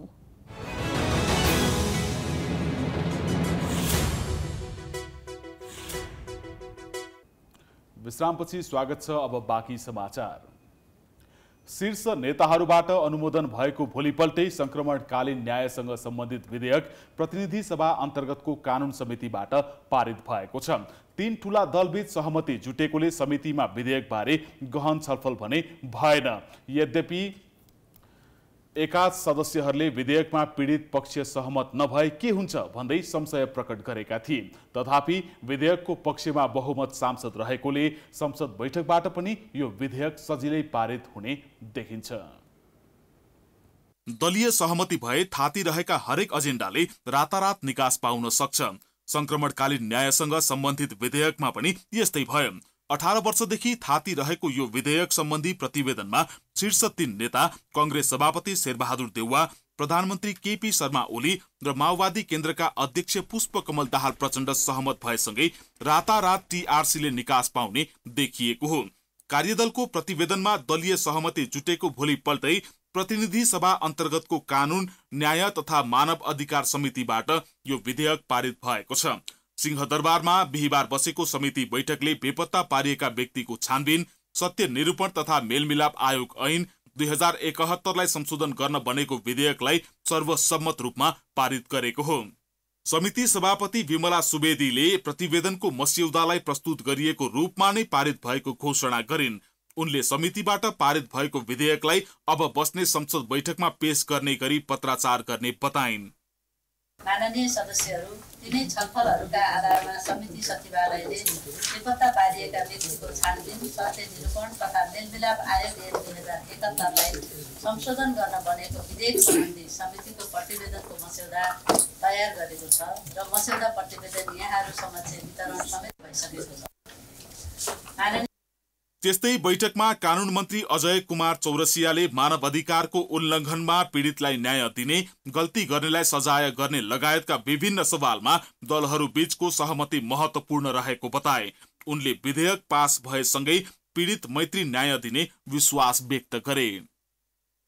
विश्रामपछि स्वागत छ। अब बाँकी समाचार। शीर्ष नेताहरूबाट अनुमोदन भएको भोलिपल्टै संक्रमणकालीन न्यायसँग सम्बन्धित विधेयक प्रतिनिधि सभा अन्तर्गतको कानुन समितिबाट पारित भएको छ। 3 ठूला दलबीच सहमति जुटेकोले समितिमा विधेयकबारे गहन छलफल भने भएन। यद्यपि एकाध सदस्यहरूले विधेयकमा पीडित पक्ष सहमत नभए के हुन्छ भन्दै संशय प्रकट गरेका थिए। तथापि विधेयकको पक्षमा बहुमत सांसद रहेकोले संसद बैठकबाट पनि यो विधेयक सजिलै पारित हुने देखिन्छ। दलीय सहमति भए थाती रहेका हरेक एजेन्डाले रातारात निकास पाउन सक्छ। संक्रमणकालीन न्यायसँग सम्बन्धित विधेयकमा पनि यस्तै भयो। 18 वर्षदेखि थाती रहेको यो विधेयक सम्बन्धी प्रतिवेदनमा शीर्ष 3 नेता कांग्रेस सभापति शेरबहादुर देउवा, प्रधानमन्त्री केपी शर्मा ओली र माओवादी केन्द्रका अध्यक्ष पुष्पकमल दाहाल प्रचण्ड सहमत भएसँगै रातारात टीआरसीले निकास पाउने देखिएको हो। कार्यदलको प्रतिवेदनमा दलीय सहमति जुटेको भोलिपल्टै प्रतिनिधि सभा अन्तर्गतको कानून, न्याय तथा मानव अधिकार समितिबाट यो विधेयक पारित भएको छ। सिंहदरबारमा बिहिबार बसेको समिति बैठकले बेपत्ता पारिएका व्यक्तिको छानबिन, सत्य निरूपण तथा मेलमिलाप आयोग ऐन 2071 लाई संशोधन गर्न बनेको विधेयकलाई सर्वसम्मत रूपमा पारित गरेको हो। समिति सभापति विमला सुवेदीले प्रतिवेदनको मस्यौदालाई प्रस्तुत गरिएको रूपमा नै पारित भएको घोषणा गरिन्। उनले समितिबाट पारित भएको विधेयकलाई अब बस्ने संसद बैठकमा पेश गर्ने गरी पत्राचार गर्ने बताइन्। माननीय सदस्यहरू, तिनै छलफलहरूका आधारमा समिति सचिवालयले बेपत्ता पारिएका व्यक्तिको छानबिन, सत्य निरूपण तथा मेलमिलाप आयोग ऐन 2071 लाई संशोधन गर्न बनेको विधेयक सम्बन्धी समितिको प्रतिवेदनको मस्यौदा तयार गरेको छ र मस्यौदा प्रतिवेदन यहाँहरू समक्ष वितरण समेत भइसकेको छ। त्यस्तै बैठकमा कानून मन्त्री अजय कुमार चौरसियाले मानव अधिकारको उल्लङ्घनमा पीडितलाई न्याय दिने, गल्ती गर्नेलाई सजाय गर्ने लगायतका विभिन्न सवालमा दलहरू बीचको सहमति महत्वपूर्ण रहेको बताए। उनले विधेयक पास भएसँगै पीडित मैत्री न्याय दिने विश्वास व्यक्त गरे।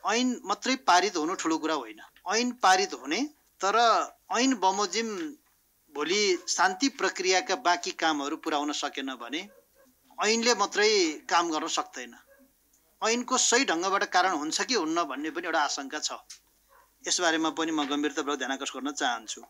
ऐन मात्रै पारित हुनु ठुलो कुरा होइन। ऐन पारित हुने, तर ऐन बमोजिम भोलि शान्ति प्रक्रियाका बाँकी कामहरू पुरा हुन सकेन भने ऐनले मात्रै काम गर्न सक्दैन। ऐनको सही ढङ्गबाट कारण हुन्छ कि हुन्न भन्ने पनि एउटा आशंका छ। यसबारेमा पनि म गम्भीरतापूर्वक ध्यान आकर्षण गर्न चाहन्छु।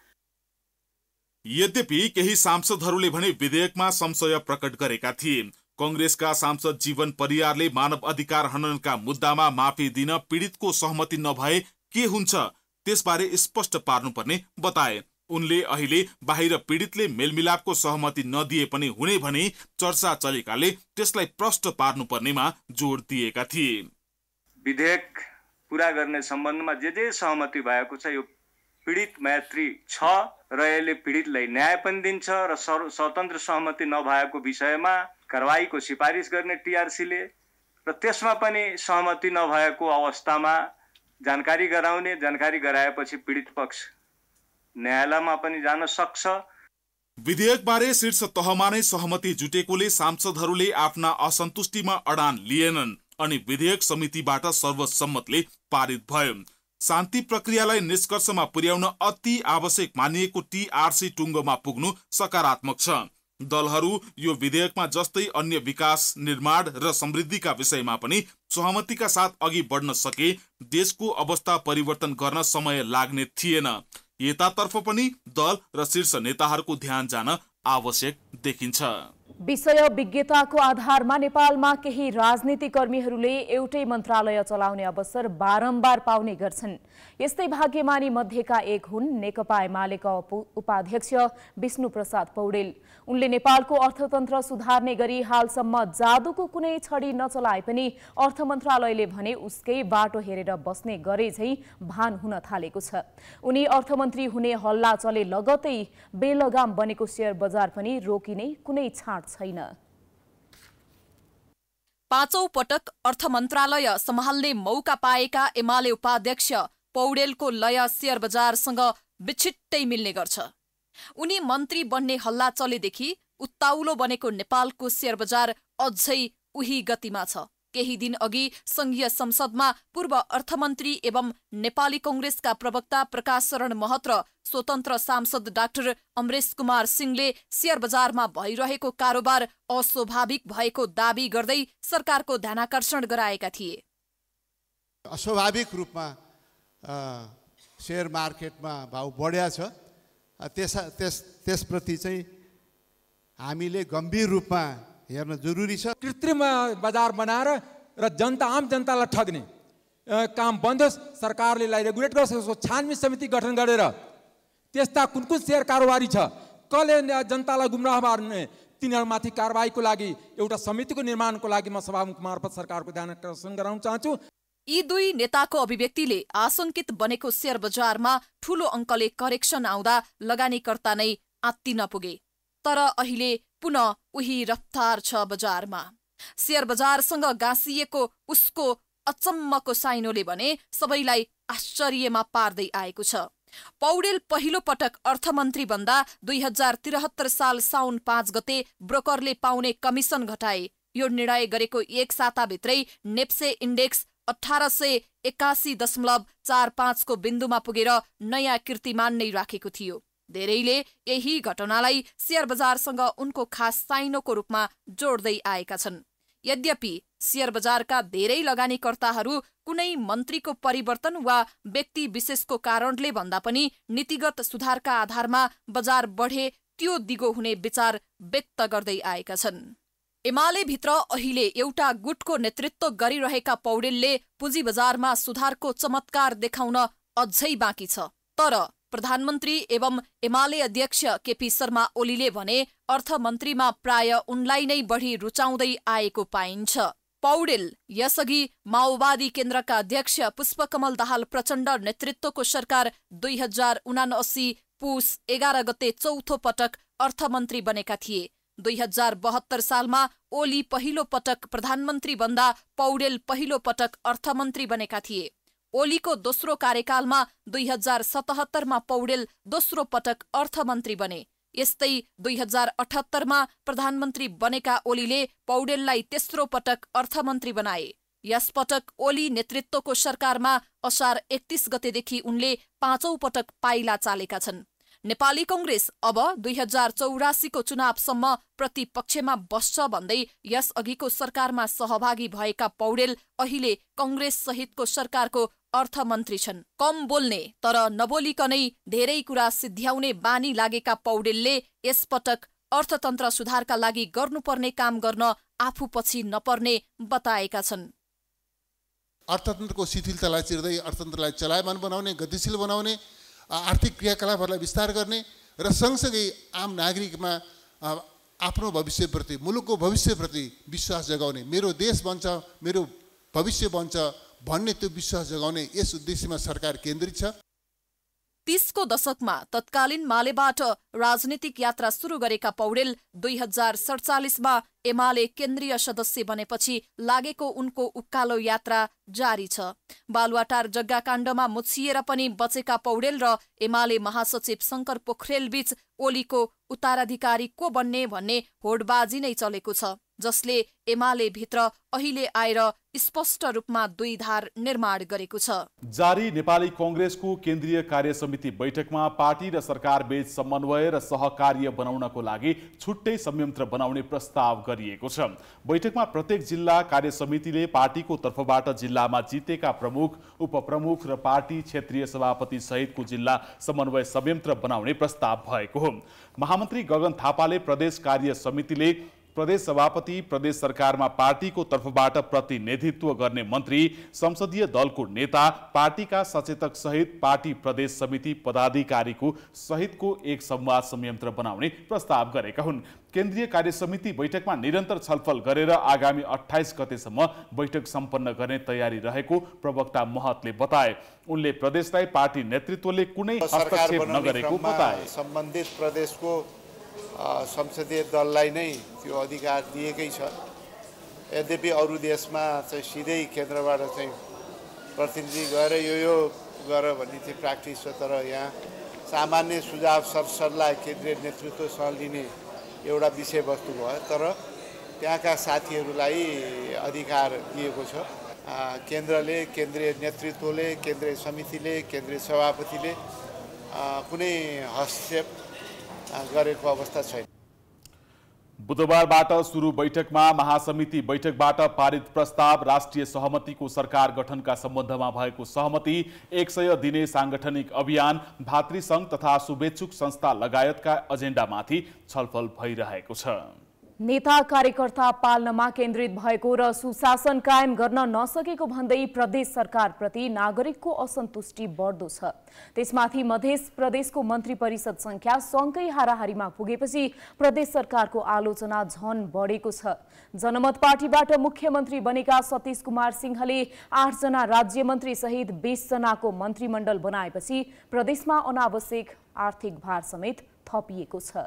यद्यपि केही सांसदहरूले भने विधेयकमा संशय प्रकट गरेका थिए। कांग्रेसका सांसद जीवन परियारले मानव अधिकार हननका मुद्दामा माफी दिन पीडितको सहमति नभए के हुन्छ त्यसबारे स्पष्ट पार्नुपर्ने बताए। उनले अहिले बाहिर पीडितले मेलमिलापको सहमति नदिए पनि हुने भने चर्चा चलेकाले त्यसलाई प्रष्ट पार्नुपर्नेमा जोड दिएका थिए। विधेयक पूरा गर्ने सम्बन्धमा जे सहमति भएको छ यो पीडित मैत्री छ र यसले पीडितलाई न्याय पनि दिन्छ र स्वतन्त्र सहमति नभएको विषयमा कारबाहीको सिफारिस गर्ने टीआरसीले र त्यसमा पनि सहमति नभएको अवस्थामा जानकारी गराउने, जानकारी गराएपछि पीडित पक्ष न्यायालयमा पनि जान सक्छ। विधेयकबारे शीर्ष तहमा नै सहमति जुटेकोले सांसदहरूले आफ्ना असन्तुष्टिमा अडान लिएनन् अनि विधेयक समितिबाट सर्वसम्मतले पारित भयो। शान्ति प्रक्रियालाई निष्कर्षमा पुर्याउन अति आवश्यक मानिएको टीआरसी टुङ्गोमा पुग्नु सकारात्मक छ। दलहरू यो विधेयकमा जस्तै अन्य विकास, निर्माण र समृद्धिका विषयमा पनि सहमतिका साथ अघि बढ्न सके देशको अवस्था परिवर्तन गर्न समय लाग्ने थिएन। यतातर्फ पनि दल र शीर्ष नेताहरूको ध्यान जान आवश्यक देखिन्छ। विषय विज्ञताको आधारमा नेपालमा केही राजनीतिक कर्मीहरूले एउटै मन्त्रालय चलाउने अवसर बारम्बार पाउने गर्छन्। यस्तै भाग्यमानी मध्येका एक हुन् नेकपा एमालेका उपाध्यक्ष विष्णु प्रसाद पौडेल। उनले नेपालको अर्थतन्त्र सुधार्ने गरी हालसम्म जादुको कुनै छडी नचलाए पनि अर्थ मन्त्रालयले भने उसकै बाटो हेरेर बस्ने गरे झै भान हुन थालेको छ। उनी अर्थमन्त्री हुने हल्ला चले लगतै बेलगाम बनेको शेयर बजार पनि रोकिने कुनै छाँट छैन। पाँचौं पटक अर्थ मन्त्रालय सम्हाल्ने मौका पाएका एमाले उपाध्यक्ष पौडेलको लय शेयर बजारसँग बिछिट्टै मिल्ने गर्छ। उनी मन्त्री बन्ने हल्ला चलेदेखि उत्ताउलो बनेको नेपालको शेयर बजार अझै उही गतिमा छ। केही दिन अघि संघीय संसदमा पूर्व अर्थमन्त्री एवं नेपाली कांग्रेसका प्रवक्ता प्रकाश शरण महत र स्वतन्त्र सांसद डाक्टर अमरेश कुमार सिंहले शेयर बजारमा भइरहेको कारोबार अस्वाभाविक भएको दाबी गर्दै सरकारको ध्यानाकर्षण गराएका थिए। अस्वाभाविक रूपमा शेयर मार्केटमा भाउ बढ्या छ। त्यसप्रति चाहिँ हामीले गम्भीर रूपमा हेर्न जरुरी छ। कृत्रिम बजार बनाएर र आम जनतालाई ठग्ने काम बन्द होस्। सरकारले यसलाई रेगुलेट गर्छ। छानबिन समिति गठन गरेर त्यस्ता कुन कुन शेयर कारोबारी छ, कसले जनतालाई गुमराह पार्ने, तिनीहरूमाथि कारबाहीको लागि एउटा समितिको निर्माणको लागि म सभामुख मार्फत सरकारको ध्यान आकर्षण गराउन चाहन्छु। यी दुई नेताको अभिव्यक्तिले आशंकित बनेको शेयर बजारमा ठूलो अङ्कले करेक्सन आउँदा लगानीकर्ता नै आत्ति नपुगे। तर अहिले पुनः उही रफ्तार छ बजारमा। शेयर बजारसँग गाँसिएको उसको अचम्मको साइनोले भने सबैलाई आश्चर्यमा पार्दै आएको छ। पौडेल पहिलो पटक अर्थमन्त्री बन्दा 2073 साल साउन 5 गते ब्रोकरले पाउने कमिसन घटाए। यो निर्णय गरेको एक साताभित्रै नेप्से इन्डेक्स 1881.45 को बिन्दुमा पुगेर नयाँ कीर्तिमान नै राखेको थियो। धेरैले यही घटनालाई शेयर बजारसँग उनको खास साइनोको रूपमा जोड्दै आएका छन्। यद्यपि शेयर बजारका धेरै लगानीकर्ताहरू कुनै मन्त्रीको परिवर्तन वा व्यक्ति विशेषको कारणले भन्दा पनि नीतिगत सुधारका आधारमा बजार बढे त्यो दिगो हुने विचार व्यक्त गर्दै आएका छन्। एमाले भित्र अहिले एउटा गुटको नेतृत्व गरिरहेका पौडेलले पुँजी बजारमा सुधारको चमत्कार देखाउन अझै बाँकी छ। तर प्रधानमन्त्री एवं एमाले अध्यक्ष केपी शर्मा ओलीले भने अर्थमन्त्रीमा प्राय उनलाई नै बढी रुचाउँदै आएको पाइन्छ। पौडेल यसअघि माओवादी केन्द्रका अध्यक्ष पुष्पकमल दाहाल प्रचण्ड नेतृत्वको सरकार 2079 पुस 11 गते चौथो पटक अर्थमन्त्री बनेका थिए। 2072 सालमा ओली पहिलो पटक प्रधानमन्त्री बन्दा पौडेल पहिलो पटक अर्थमन्त्री बनेका थिए। ओलीको दोस्रो कार्यकालमा 2077 मा पौडेल दोस्रो पटक अर्थमन्त्री बने। यस्तै 2078 मा प्रधानमन्त्री बनेका ओलीले पौडेललाई तेस्रो पटक अर्थमन्त्री बनाए। यसपटक ओली नेतृत्वको सरकारमा असार 31 गतेदेखि उनले 5औं पटक पाइला चालेका छन्। नेपाली कांग्रेस अब 2084 को चुनावसम्म प्रतिपक्षमा बस्छ भन्दै यसअघिको सरकारमा सहभागी भएका पौडेल अहिले कांग्रेस सहितको सरकारको अर्थमन्त्री छन्। कम बोल्ने तर नबोलिकनै धेरै कुरा सिद्ध्याउने बानी लागेका पौडेलले यसपटक अर्थतन्त्र सुधारका लागि गर्नुपर्ने काम गर्न आफू पछि नपर्ने बताएका छन्। अर्थतन्त्रको शिथिलतालाई चिर्दै अर्थतन्त्रलाई चलायमान बनाउने, गतिशील बनाउने, आर्थिक क्रियाकलापहरूलाई विस्तार गर्ने र सँगसँगै आम नागरिकमा आफ्नो भविष्यप्रति, मुलुकको भविष्यप्रति विश्वास जगाउने, मेरो देश बन्छ, मेरो भविष्य बन्छ भन्ने त्यो विश्वास जगाउने यस उद्देश्यमा सरकार केन्द्रित छ। 30 को दशकमा तत्कालीन मालेबाट राजनीतिक यात्रा सुरु गरेका पौडेल 2047 मा एमाले केन्द्रीय सदस्य बनेपछि लागेको उनको उकालो यात्रा जारी छ। बालुवाटार जग्गाकाण्डमा मुछिएर पनि बचेका पौडेल र एमाले महासचिव शंकर पोखरेल बीच ओलीको उत्तराधिकारी को बन्ने भन्ने होडबाजी नै चलेको छ, जसले एमाले भित्र अहिले आएर स्पष्ट रूपमा दुई धार निर्माण गरेको छ। जारी नेपाली कांग्रेसको केन्द्रीय कार्य समिति बैठकमा पार्टी र सरकार बीच समन्वय र सहकार्य बनाउनको लागि छुट्टै संयन्त्र बनाउने प्रस्ताव गरिएको छ। बैठकमा प्रत्येक जिल्ला कार्य समितिले पार्टीको तर्फबाट जिल्लामा जितेका प्रमुख, उपप्रमुख र पार्टी क्षेत्रीय सभापति सहितको जिल्ला समन्वय संयन्त्र बनाउने प्रस्ताव भएको हो। महामन्त्री गगन थापाले प्रदेश कार्य समितिले प्रदेश सभापति, प्रदेश सरकारमा पार्टीको तर्फबाट प्रतिनिधित्व गर्ने मन्त्री, संसदीय दलको नेता, पार्टीका सचेतक सहित पार्टी प्रदेश समिति पदाधिकारीको सहितको एक संवाद संयन्त्र बनाउने प्रस्ताव गरेका हुन्। केन्द्रीय कार्य समिति बैठकमा निरन्तर छलफल गरेर आगामी 28 गतेसम्म बैठक सम्पन्न गर्ने तयारी रहेको प्रवक्ता महतले बताए। उनले प्रदेशलाई पार्टी नेतृत्वले कुनै हस्तक्षेप नगरेको बताए। सम्बन्धित प्रदेशको संसदीय दललाई नै त्यो अधिकार दिएकै छ। यद्यपि अरू देशमा चाहिँ सिधै केन्द्रबाट चाहिँ प्रतिनिधि गएर यो गर भन्ने चाहिँ प्र्याक्टिस छ, तर यहाँ सामान्य सुझाव सरसल्लाह केन्द्रीय नेतृत्वसँग लिने एउटा विषयवस्तु भयो, तर त्यहाँका साथीहरूलाई अधिकार दिएको छ। केन्द्रले, केन्द्रीय नेतृत्वले, केन्द्रीय समितिले, केन्द्रीय सभापतिले कुनै हस्तक्षेप गरेको अवस्था छैन। बुधबारबाट सुरु बैठकमा महासमिति बैठकबाट पारित प्रस्ताव, राष्ट्रिय सहमतिको सरकार गठनका सम्बन्धमा भएको सहमति, 100 दिने सांगठनिक अभियान, भातृसंघ तथा शुभेच्छुक संस्था लगायतका एजेन्डामाथि छलफल भइरहेको छ। नेता कार्यकर्ता पाल्नमा केन्द्रित भएको र सुशासन कायम गर्न नसकेको भन्दै प्रदेश सरकारप्रति नागरिकको असन्तुष्टि बढ्दो छ। त्यसमाथि मध्य प्रदेशको मन्त्री परिषद संख्या सँगै हाराहारीमा पुगेपछि प्रदेश सरकारको आलोचना झन बढेको छ। जनमत पार्टीबाट मुख्यमन्त्री बनेका सतीश कुमार सिंहले 8 जना राज्य मन्त्री सहित 20 जनाको मन्त्रीमण्डल बनाएपछि प्रदेशमा अनावश्यक आर्थिक भार समेत थपिएको छ।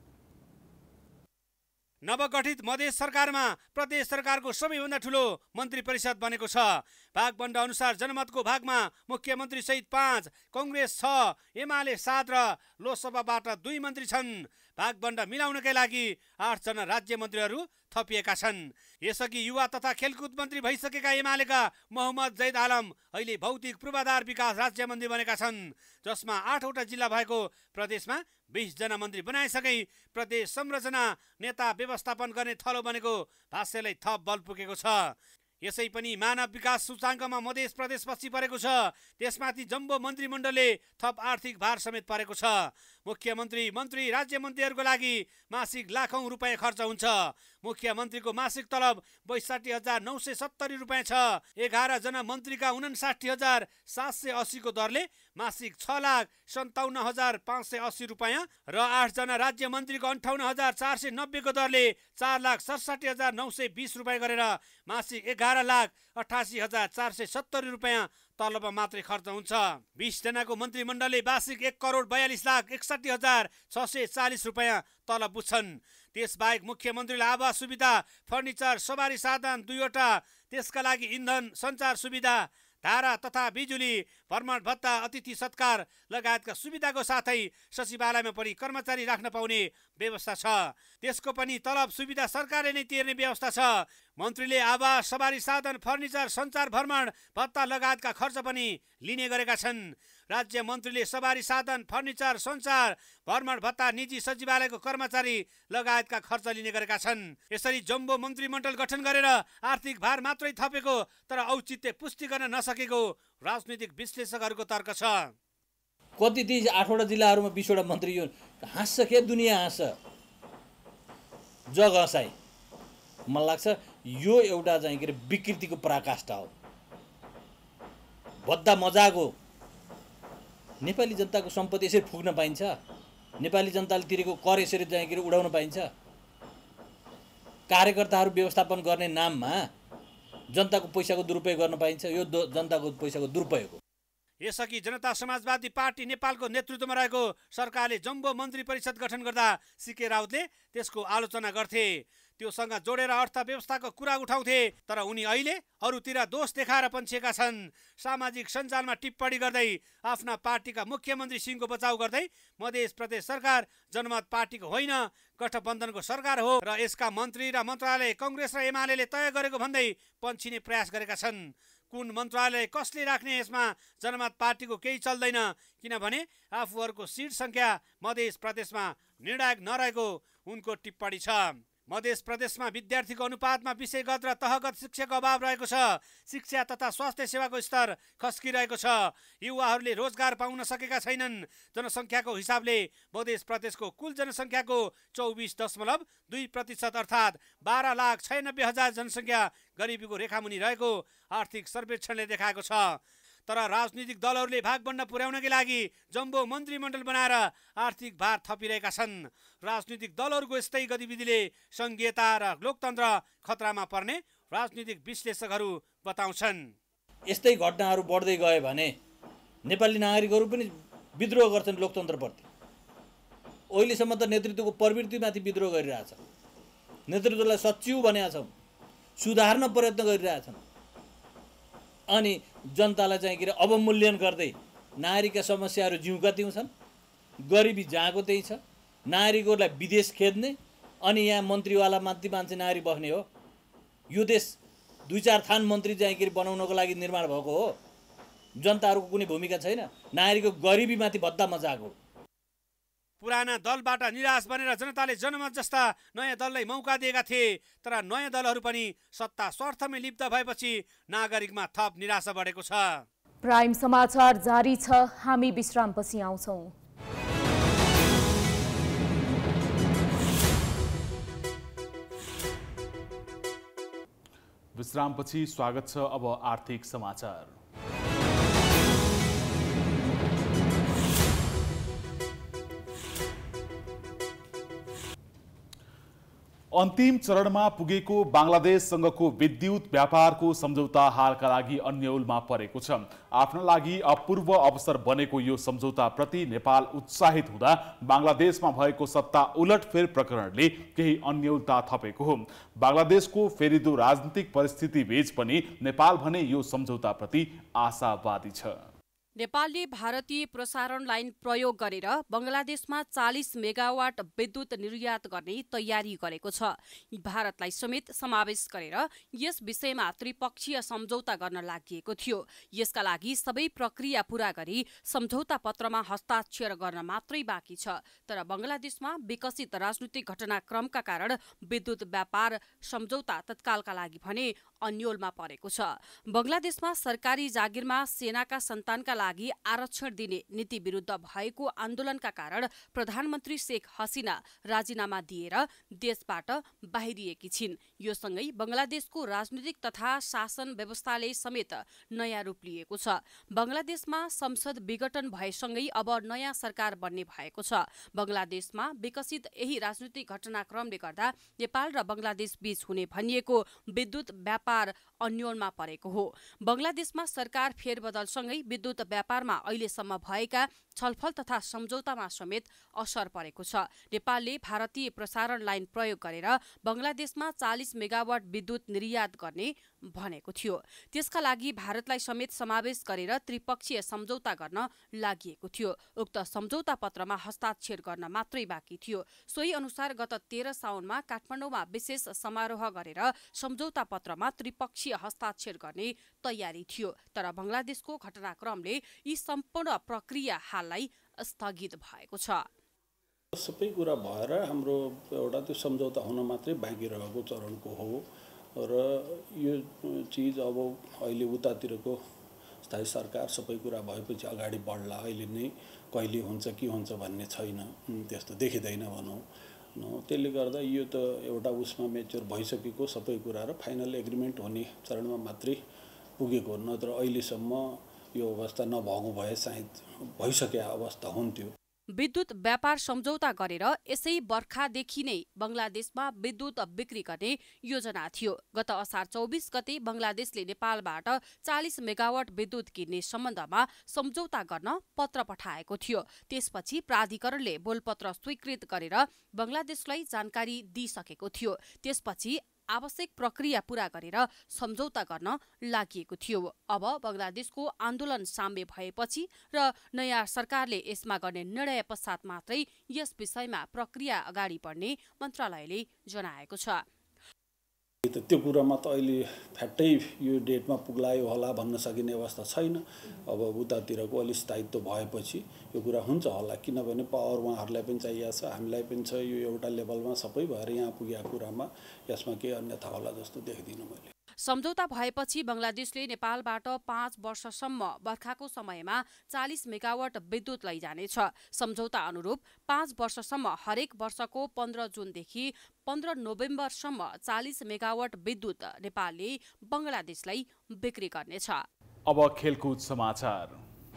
नवगठित मधेस सरकारमा प्रदेश सरकारको सबैभन्दा ठुलो मन्त्री परिषद बनेको छ। भागबण्ड अनुसार जनमतको भागमा मुख्यमन्त्री सहित 5, कांग्रेस 6, एमाले 7 र लोकसभाबाट 2 मन्त्री छन्। भागबण्ड मिलाउनकै लागि 8 जना राज्य मन्त्रीहरू थपिएका छन्। यसअघि युवा तथा खेलकुद मन्त्री भइसकेका एमालेका मोहम्मद जैद आलम अहिले भौतिक पूर्वाधार विकास राज्य मन्त्री बनेका छन्, जसमा 8 वटा जिल्ला भएको प्रदेशमा 20 जना मन्त्री बनाइसकै प्रदेश संरचना नेता व्यवस्थापन गर्ने थलो बनेको भाष्यलाई थप बल पुगेको छ। यसै पनि मानव विकास सूचाङ्कमा मधेस प्रदेश पछि परेको छ। त्यसमाथि जम्बो मन्त्रीमण्डलले थप आर्थिक भार समेत परेको छ। मुख्यमन्त्री, मन्त्री, राज्य मन्त्रीहरूको लागि मासिक लाखौं रुपैयाँ खर्च हुन्छ। मुख्यमन्त्रीको मासिक तलब 62,970 रुपैयाँ छ। 11 जना मन्त्रीका 59,780 को दरले मासिक 6,57,580 रुपैयाँ र 8 जना राज्य मन्त्रीको 58,490 को दरले 4,67,920 रुपैयाँ गरेर मासिक 11,88,470 रुपैयाँ तलब मात्रै खर्च हुन्छ। 20 जनाको मन्त्रीमण्डलले वार्षिक 1,42,61,640 रुपैयाँ तलब बुझ्छन्। त्यसबाहेक मुख्यमन्त्रीले आवास सुविधा, फर्निचर, सवारी साधन 2 वटा, त्यसका लागि इन्धन, सञ्चार सुविधा, धारा तथा बिजुली, भ्रमण भत्ता, अतिथि सत्कार लगायतका सुविधाको साथै सचिवालयमा पनि कर्मचारी राख्न पाउने व्यवस्था छ। त्यसको पनि तलब सुविधा सरकारले नै तिर्ने व्यवस्था छ। मन्त्रीले आवास, सवारी साधन, फर्निचर, सञ्चार, भ्रमण भत्ता लगायतका खर्च पनि लिने गरेका छन्। राज्य मन्त्रीले सवारी साधन, फर्निचर, सञ्चार, भ्रमण भत्ता, निजी सचिवालयको कर्मचारी लगायतका खर्च लिने गरेका छन्। यसरी जम्बो मन्त्रीमण्डल गठन गरेर आर्थिक भार मात्रै थपेको तर औचित्य पुष्टि गर्न नसकेको राजनीतिक विश्लेषकहरूको तर्क छ। कति ती 8वटा जिल्लाहरूमा 20वटा मन्त्री यो हाँस्छ के दुनियाँ हाँस्छ, जग हँसाइ। मलाई लाग्छ यो एउटा चाहिँ के अरे विकृतिको पराकाष्ठा हो, भद्दा मजाक हो। नेपाली जनताको सम्पत्ति यसरी फुक्न पाइन्छ? नेपाली जनताले तिरेको कर यसरी चाहिँ के अरे उडाउन पाइन्छ? कार्यकर्ताहरू व्यवस्थापन गर्ने नाममा जनताको पैसाको दुरुपयोग गर्न पाइन्छ? यो जनताको पैसाको दुरुपयोग हो। यसअघि जनता समाजवादी पार्टी नेपालको नेतृत्वमा रहेको सरकारले जम्बो मन्त्री परिषद गठन गर्दा सीके राउतले त्यसको आलोचना गर्थे। त्योसँग जोडेर अर्थव्यवस्थाको कुरा उठाउँथे। तर उनी अहिले अरूतिर दोष देखाएर पन्छेका छन्। सामाजिक सञ्जालमा टिप्पणी गर्दै आफ्ना पार्टीका मुख्यमन्त्री सिंहको बचाउ गर्दै मध्य प्रदेश सरकार जनमत पार्टीको होइन, गठबन्धनको सरकार हो र यसका मन्त्री र मन्त्रालय कांग्रेस र एमाले तय गरेको भन्दै पन्छिने प्रयास गरेका छन्। कुन मन्त्रालय कसले राख्ने यसमा जनमत पार्टीको केही चल्दैन, किनभने आफूहरूको सिट सङ्ख्या मध्य प्रदेशमा निर्णायक नरहेको उनको टिप्पणी छ। मध्य प्रदेशमा विद्यार्थीको अनुपातमा विषयगत र तहगत शिक्षाको अभाव रहेको छ। शिक्षा तथा स्वास्थ्य सेवाको स्तर खस्किरहेको छ। युवाहरूले रोजगार पाउन सकेका छैनन्। जनसङ्ख्याको हिसाबले मध्य प्रदेशको कुल जनसङ्ख्याको 24.2% अर्थात् 12,96,000 जनसङ्ख्या गरिबीको रेखामुनि रहेको आर्थिक सर्वेक्षणले देखाएको छ। तर राजनीतिक दलहरूले भागबण्ड पुर्याउनकै लागि जम्बो मन्त्रीमण्डल बनाएर आर्थिक भार थपिरहेका छन्। राजनीतिक दलहरूको यस्तै गतिविधिले संघीयता र लोकतन्त्र खतरामा पर्ने राजनीतिक विश्लेषकहरू बताउँछन्। यस्तै घटनाहरू बढ्दै गए भने नेपाली नागरिकहरू पनि विद्रोह गर्छन् लोकतन्त्रप्रति। अहिलेसम्म त नेतृत्वको प्रवृत्तिमाथि विद्रोह गरिरहेछ। नेतृत्वलाई सचिव भनेका छौँ, सुधार्न प्रयत्न गरिरहेछन्। अनि जनतालाई चाहिँ के अरे अवमूल्यन गर्दै नागरिकका समस्याहरू जिउका त्यौँ छन्, गरिबी जहाँको त्यही छ, नागरिकहरूलाई विदेश खेद्ने अनि यहाँ मन्त्रीवाला माथि मान्छे नागरिक बस्ने हो। यो देश 2-4 थान मन्त्री चाहिँ के अरे बनाउनको लागि निर्माण भएको हो। जनताहरूको कुनै भूमिका छैन। नागरिकको गरिबीमाथि भद्दा मजाक हो। पुराना दलबाट निराश बनेर जनताले जनमत जस्ता नयाँ दललाई मौका दिएका थिए। तर नयाँ दलहरू पनि सत्ता स्वार्थमै लिप्त भएपछि नागरिकमा थप निराशा बढेको छ। प्राइम समाचार जारी छ। हामी विश्रामपछि आउँछौँ। विश्रामपछि स्वागत छ। अब आर्थिक समाचार। अन्तिम चरणमा पुगेको बांग्लादेशसँगको विद्युत व्यापारको सम्झौता हालका लागि अन्यलमा परेको छ। आफ्ना लागि अपूर्व अवसर बनेको यो सम्झौताप्रति नेपाल उत्साहित हुँदा बांग्लादेशमा भएको सत्ता उलटफेर प्रकरणले केही अन्यलता थपेको हो। बांग्लादेशको फेरिदो राजनीतिक परिस्थिति बीच पनि नेपाल भने यो सम्झौताप्रति आशावादी छ। नेपालले भारतीय प्रसारण लाइन प्रयोग गरेर बंगलादेशमा 40 मेगावाट विद्युत निर्यात गर्ने तयारी गरेको छ। भारतलाई समेत समावेश गरेर यस विषयमा त्रिपक्षीय सम्झौता गर्न लागि थियो। यसका लागि सबै प्रक्रिया पूरा गरी सम्झौता पत्रमा हस्ताक्षर गर्न मात्रै बाँकी छ। तर बंगलादेशमा विकसित राजनीतिक घटनाक्रमका कारण विद्युत व्यापार सम्झौता तत्कालका लागि भने अन्यलमा परेको छ। बंगलादेशमा सरकारी जागिरमा सेनाका सन्तानका लागि आरक्षण दिने नीति विरुद्ध भएको आन्दोलनका कारण प्रधानमन्त्री शेख हसिना राजीनामा दिएर देशबाट बाहिरिएकी छिन्। यो सँगै बंगलादेशको राजनीतिक तथा शासन व्यवस्थाले समेत नयाँ रूप लिएको छ। बंगलादेशमा संसद विघटन भएसँगै अब नयाँ सरकार बन्ने भएको छ। बंगलादेशमा विकसित यही राजनीतिक घटनाक्रमले गर्दा नेपाल र बंगलादेश बीच हुने भनिएको विद्युत व्यापार अन्योलमा परेको हो। बंगलादेशमा सरकार फेरबदलसँगै विद्युत व्यापारमा अहिलेसम्म भएका छलफल तथा सम्झौतामा समेत असर परेको छ। नेपालले भारतीय प्रसारण लाइन प्रयोग गरेर बंगलादेशमा 40 मेगावाट विद्युत निर्यात गर्ने भनेको थियो। त्यसका लागि भारतलाई समेत समावेश गरेर त्रिपक्षीय सम्झौता गर्न लागि थियो। उक्त सम्झौता पत्रमा हस्ताक्षर गर्न मात्रै बाँकी थियो। सोही अनुसार गत 13 साउनमा काठमाडौँमा विशेष समारोह गरेर सम्झौता पत्रमा त्रिपक्षीय हस्ताक्षर गर्ने तयारी थियो। तर बंगलादेशको घटनाक्रमले यी सम्पूर्ण प्रक्रिया हाललाई स्थगित भएको छ। सबै कुरा भएर हाम्रो एउटा त्यो सम्झौता हुन मात्रै बाँकी रहेको चरणको हो र यो चिज अब अहिले उतातिरको स्थायी सरकार सबै कुरा भएपछि अगाडि बढ्ला। अहिले नै कहिले हुन्छ के हुन्छ भन्ने छैन, त्यस्तो देखिँदैन भनौँ। त्यसले गर्दा यो त एउटा उसमा मेच्योर भइसकेको सबै कुरा र फाइनल एग्रिमेन्ट हुने चरणमा मात्रै पुगेको, नत्र अहिलेसम्म यो अवस्था नभएको भए सायद भइसके अवस्था हुन्थ्यो। विद्युत व्यापार सम्झौता गरेर यसै बर्खादेखि नै बंगलादेशमा विद्युत बिक्री गर्ने योजना थियो। गत असार 24 गते बंगलादेशले नेपालबाट 40 मेगावाट विद्युत किन्ने सम्बन्धमा सम्झौता गर्न पत्र पठाएको थियो। त्यसपछि प्राधिकरणले बोलपत्र स्वीकृत गरेर बंगलादेशलाई जानकारी दिइसकेको थियो। त्यसपछि आवश्यक प्रक्रिया पूरा गरेर सम्झौता गर्न लागि थियो। अब बंगलादेशको आन्दोलन साम्य भएपछि र नयाँ सरकारले यसमा गर्ने निर्णय पश्चात मात्रै यस विषयमा प्रक्रिया अगाडि बढ्ने मन्त्रालयले जनाएको छ। त्यो कुरामा त अहिले फ्याट्टै यो डेटमा पुग्लायो होला भन्न सकिने अवस्था छैन। अब उतातिरको अलिक स्थायित्व भएपछि यो कुरा हुन्छ होला, किनभने पावर उहाँहरूलाई पनि चाहिएको छ, हामीलाई पनि छ। यो एउटा लेभलमा सबै भएर यहाँ पुगेको कुरामा यसमा केही अन्यथा होला जस्तो देख्दिनँ मैले। सम्झौता भएपछि बंगलादेशले नेपालबाट 5 वर्षसम्म बर्खाको समयमा 40 मेगावाट विद्युत लैजानेछ। सम्झौता अनुरूप 5 वर्षसम्म हरेक वर्षको 15 जुनदेखि 15 नोभेम्बरसम्म 40 मेगावाट विद्युत नेपालले बंगलादेशलाई बिक्री गर्नेछ। अब खेलकुद समाचार।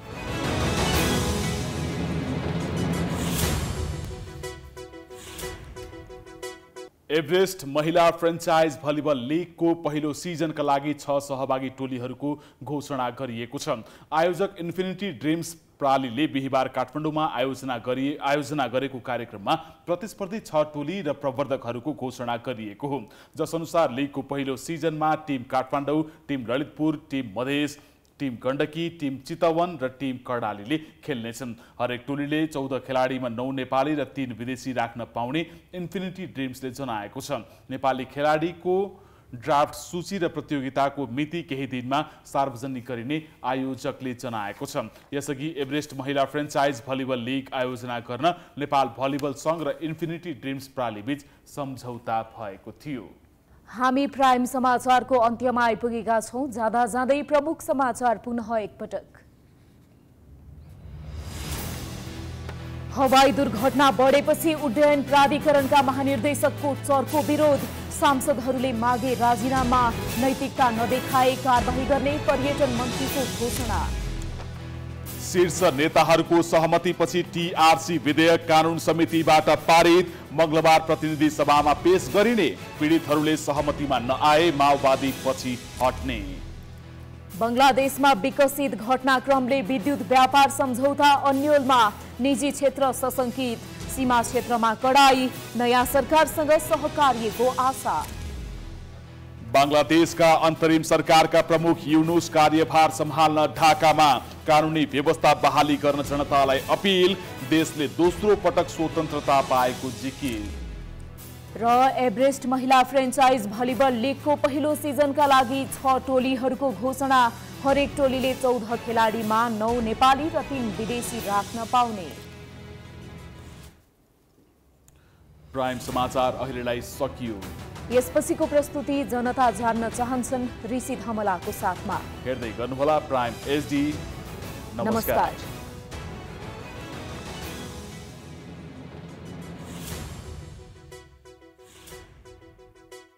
एभरेस्ट महिला फ्रेन्चाइज भलिबल लिगको पहिलो सिजनका लागि 6 सहभागी टोलीहरूको घोषणा गरिएको छ। आयोजक इन्फिनिटी ड्रिम्स प्रालीले बिहिबार काठमाडौँमा आयोजना गरेको कार्यक्रममा प्रतिस्पर्धी 6 टोली र प्रवर्धकहरूको घोषणा गरिएको हो। जसअनुसार लिगको पहिलो सिजनमा team Kathmandu, team Lalitpur, team Madhes, team Gandaki, team Chitwan र टिम कर्णालीले खेल्नेछन्। हरेक टोलीले 14 खेलाडीमा 9 नेपाली र 3 विदेशी राख्न पाउने इन्फिनिटी ड्रिम्सले जनाएको छ। नेपाली खेलाडीको ड्राफ्ट सूची र प्रतियोगिताको मिति केही दिनमा सार्वजनिक गरिने आयोजकले जनाएको छ। यसअघि एभरेस्ट महिला फ्रेन्चाइज भलिबल लिग आयोजना गर्न नेपाल भलिबल सङ्घ र इन्फिनिटी ड्रिम्स प्रालीबीच सम्झौता भएको थियो। हामी प्राइम समाचारको अन्त्यमा आइपुगेका छौं। जाँदा जाँदै प्रमुख समाचार पुनः एकपटक। हवाई दुर्घटना बढेपछि उड्डयन प्राधिकरणका महानिर्देशकको चर्को विरोध। सांसदहरूले मागे राजीनामा, नैतिकता नदेखाए कारबाही गर्ने पर्यटन मन्त्रीको घोषणा। शीर्ष नेताहरूको सहमतिपछि टीआरसी विधेयक कानून समितिबाट पारित। मंगलबार प्रतिनिधि सभामा पेश गरिने। पीडितहरूले सहमतिमा नआए माओवादी पछि हट्ने। बंगलादेशमा विकसित घटनाक्रमले विद्युत व्यापार सम्झौता अन्योलमा। निजी क्षेत्र सशंकित। सीमा क्षेत्रमा कडाई। नयाँ सरकारसँग सहकार्यको आशा। बांग्लादेशका अन्तरिम सरकारका प्रमुख युनुस कार्यभार सम्हाल्न ढाकामा। कानुनी व्यवस्था बहाली गर्न जनतालाई अपील। देशले दोस्रो पटक स्वतन्त्रता पाएको जिकिर। र एभरेस्ट महिला फ्रेन्चाइज भलिबल लिगको पहिलो सिजनका लागि 6 टोलीहरूको घोषणा। हरेक टोलीले 14 खेलाडीमा 9 नेपाली र 3 विदेशी राख्न पाउने। प्राइम समाचार अहिलेलाई सकियो। यसपछिको प्रस्तुति जनता जान्न चाहन्छन् ऋषि धमलाको साथमा। हेर्दै गर्नुहोला प्राइम एचडी। नमस्कार।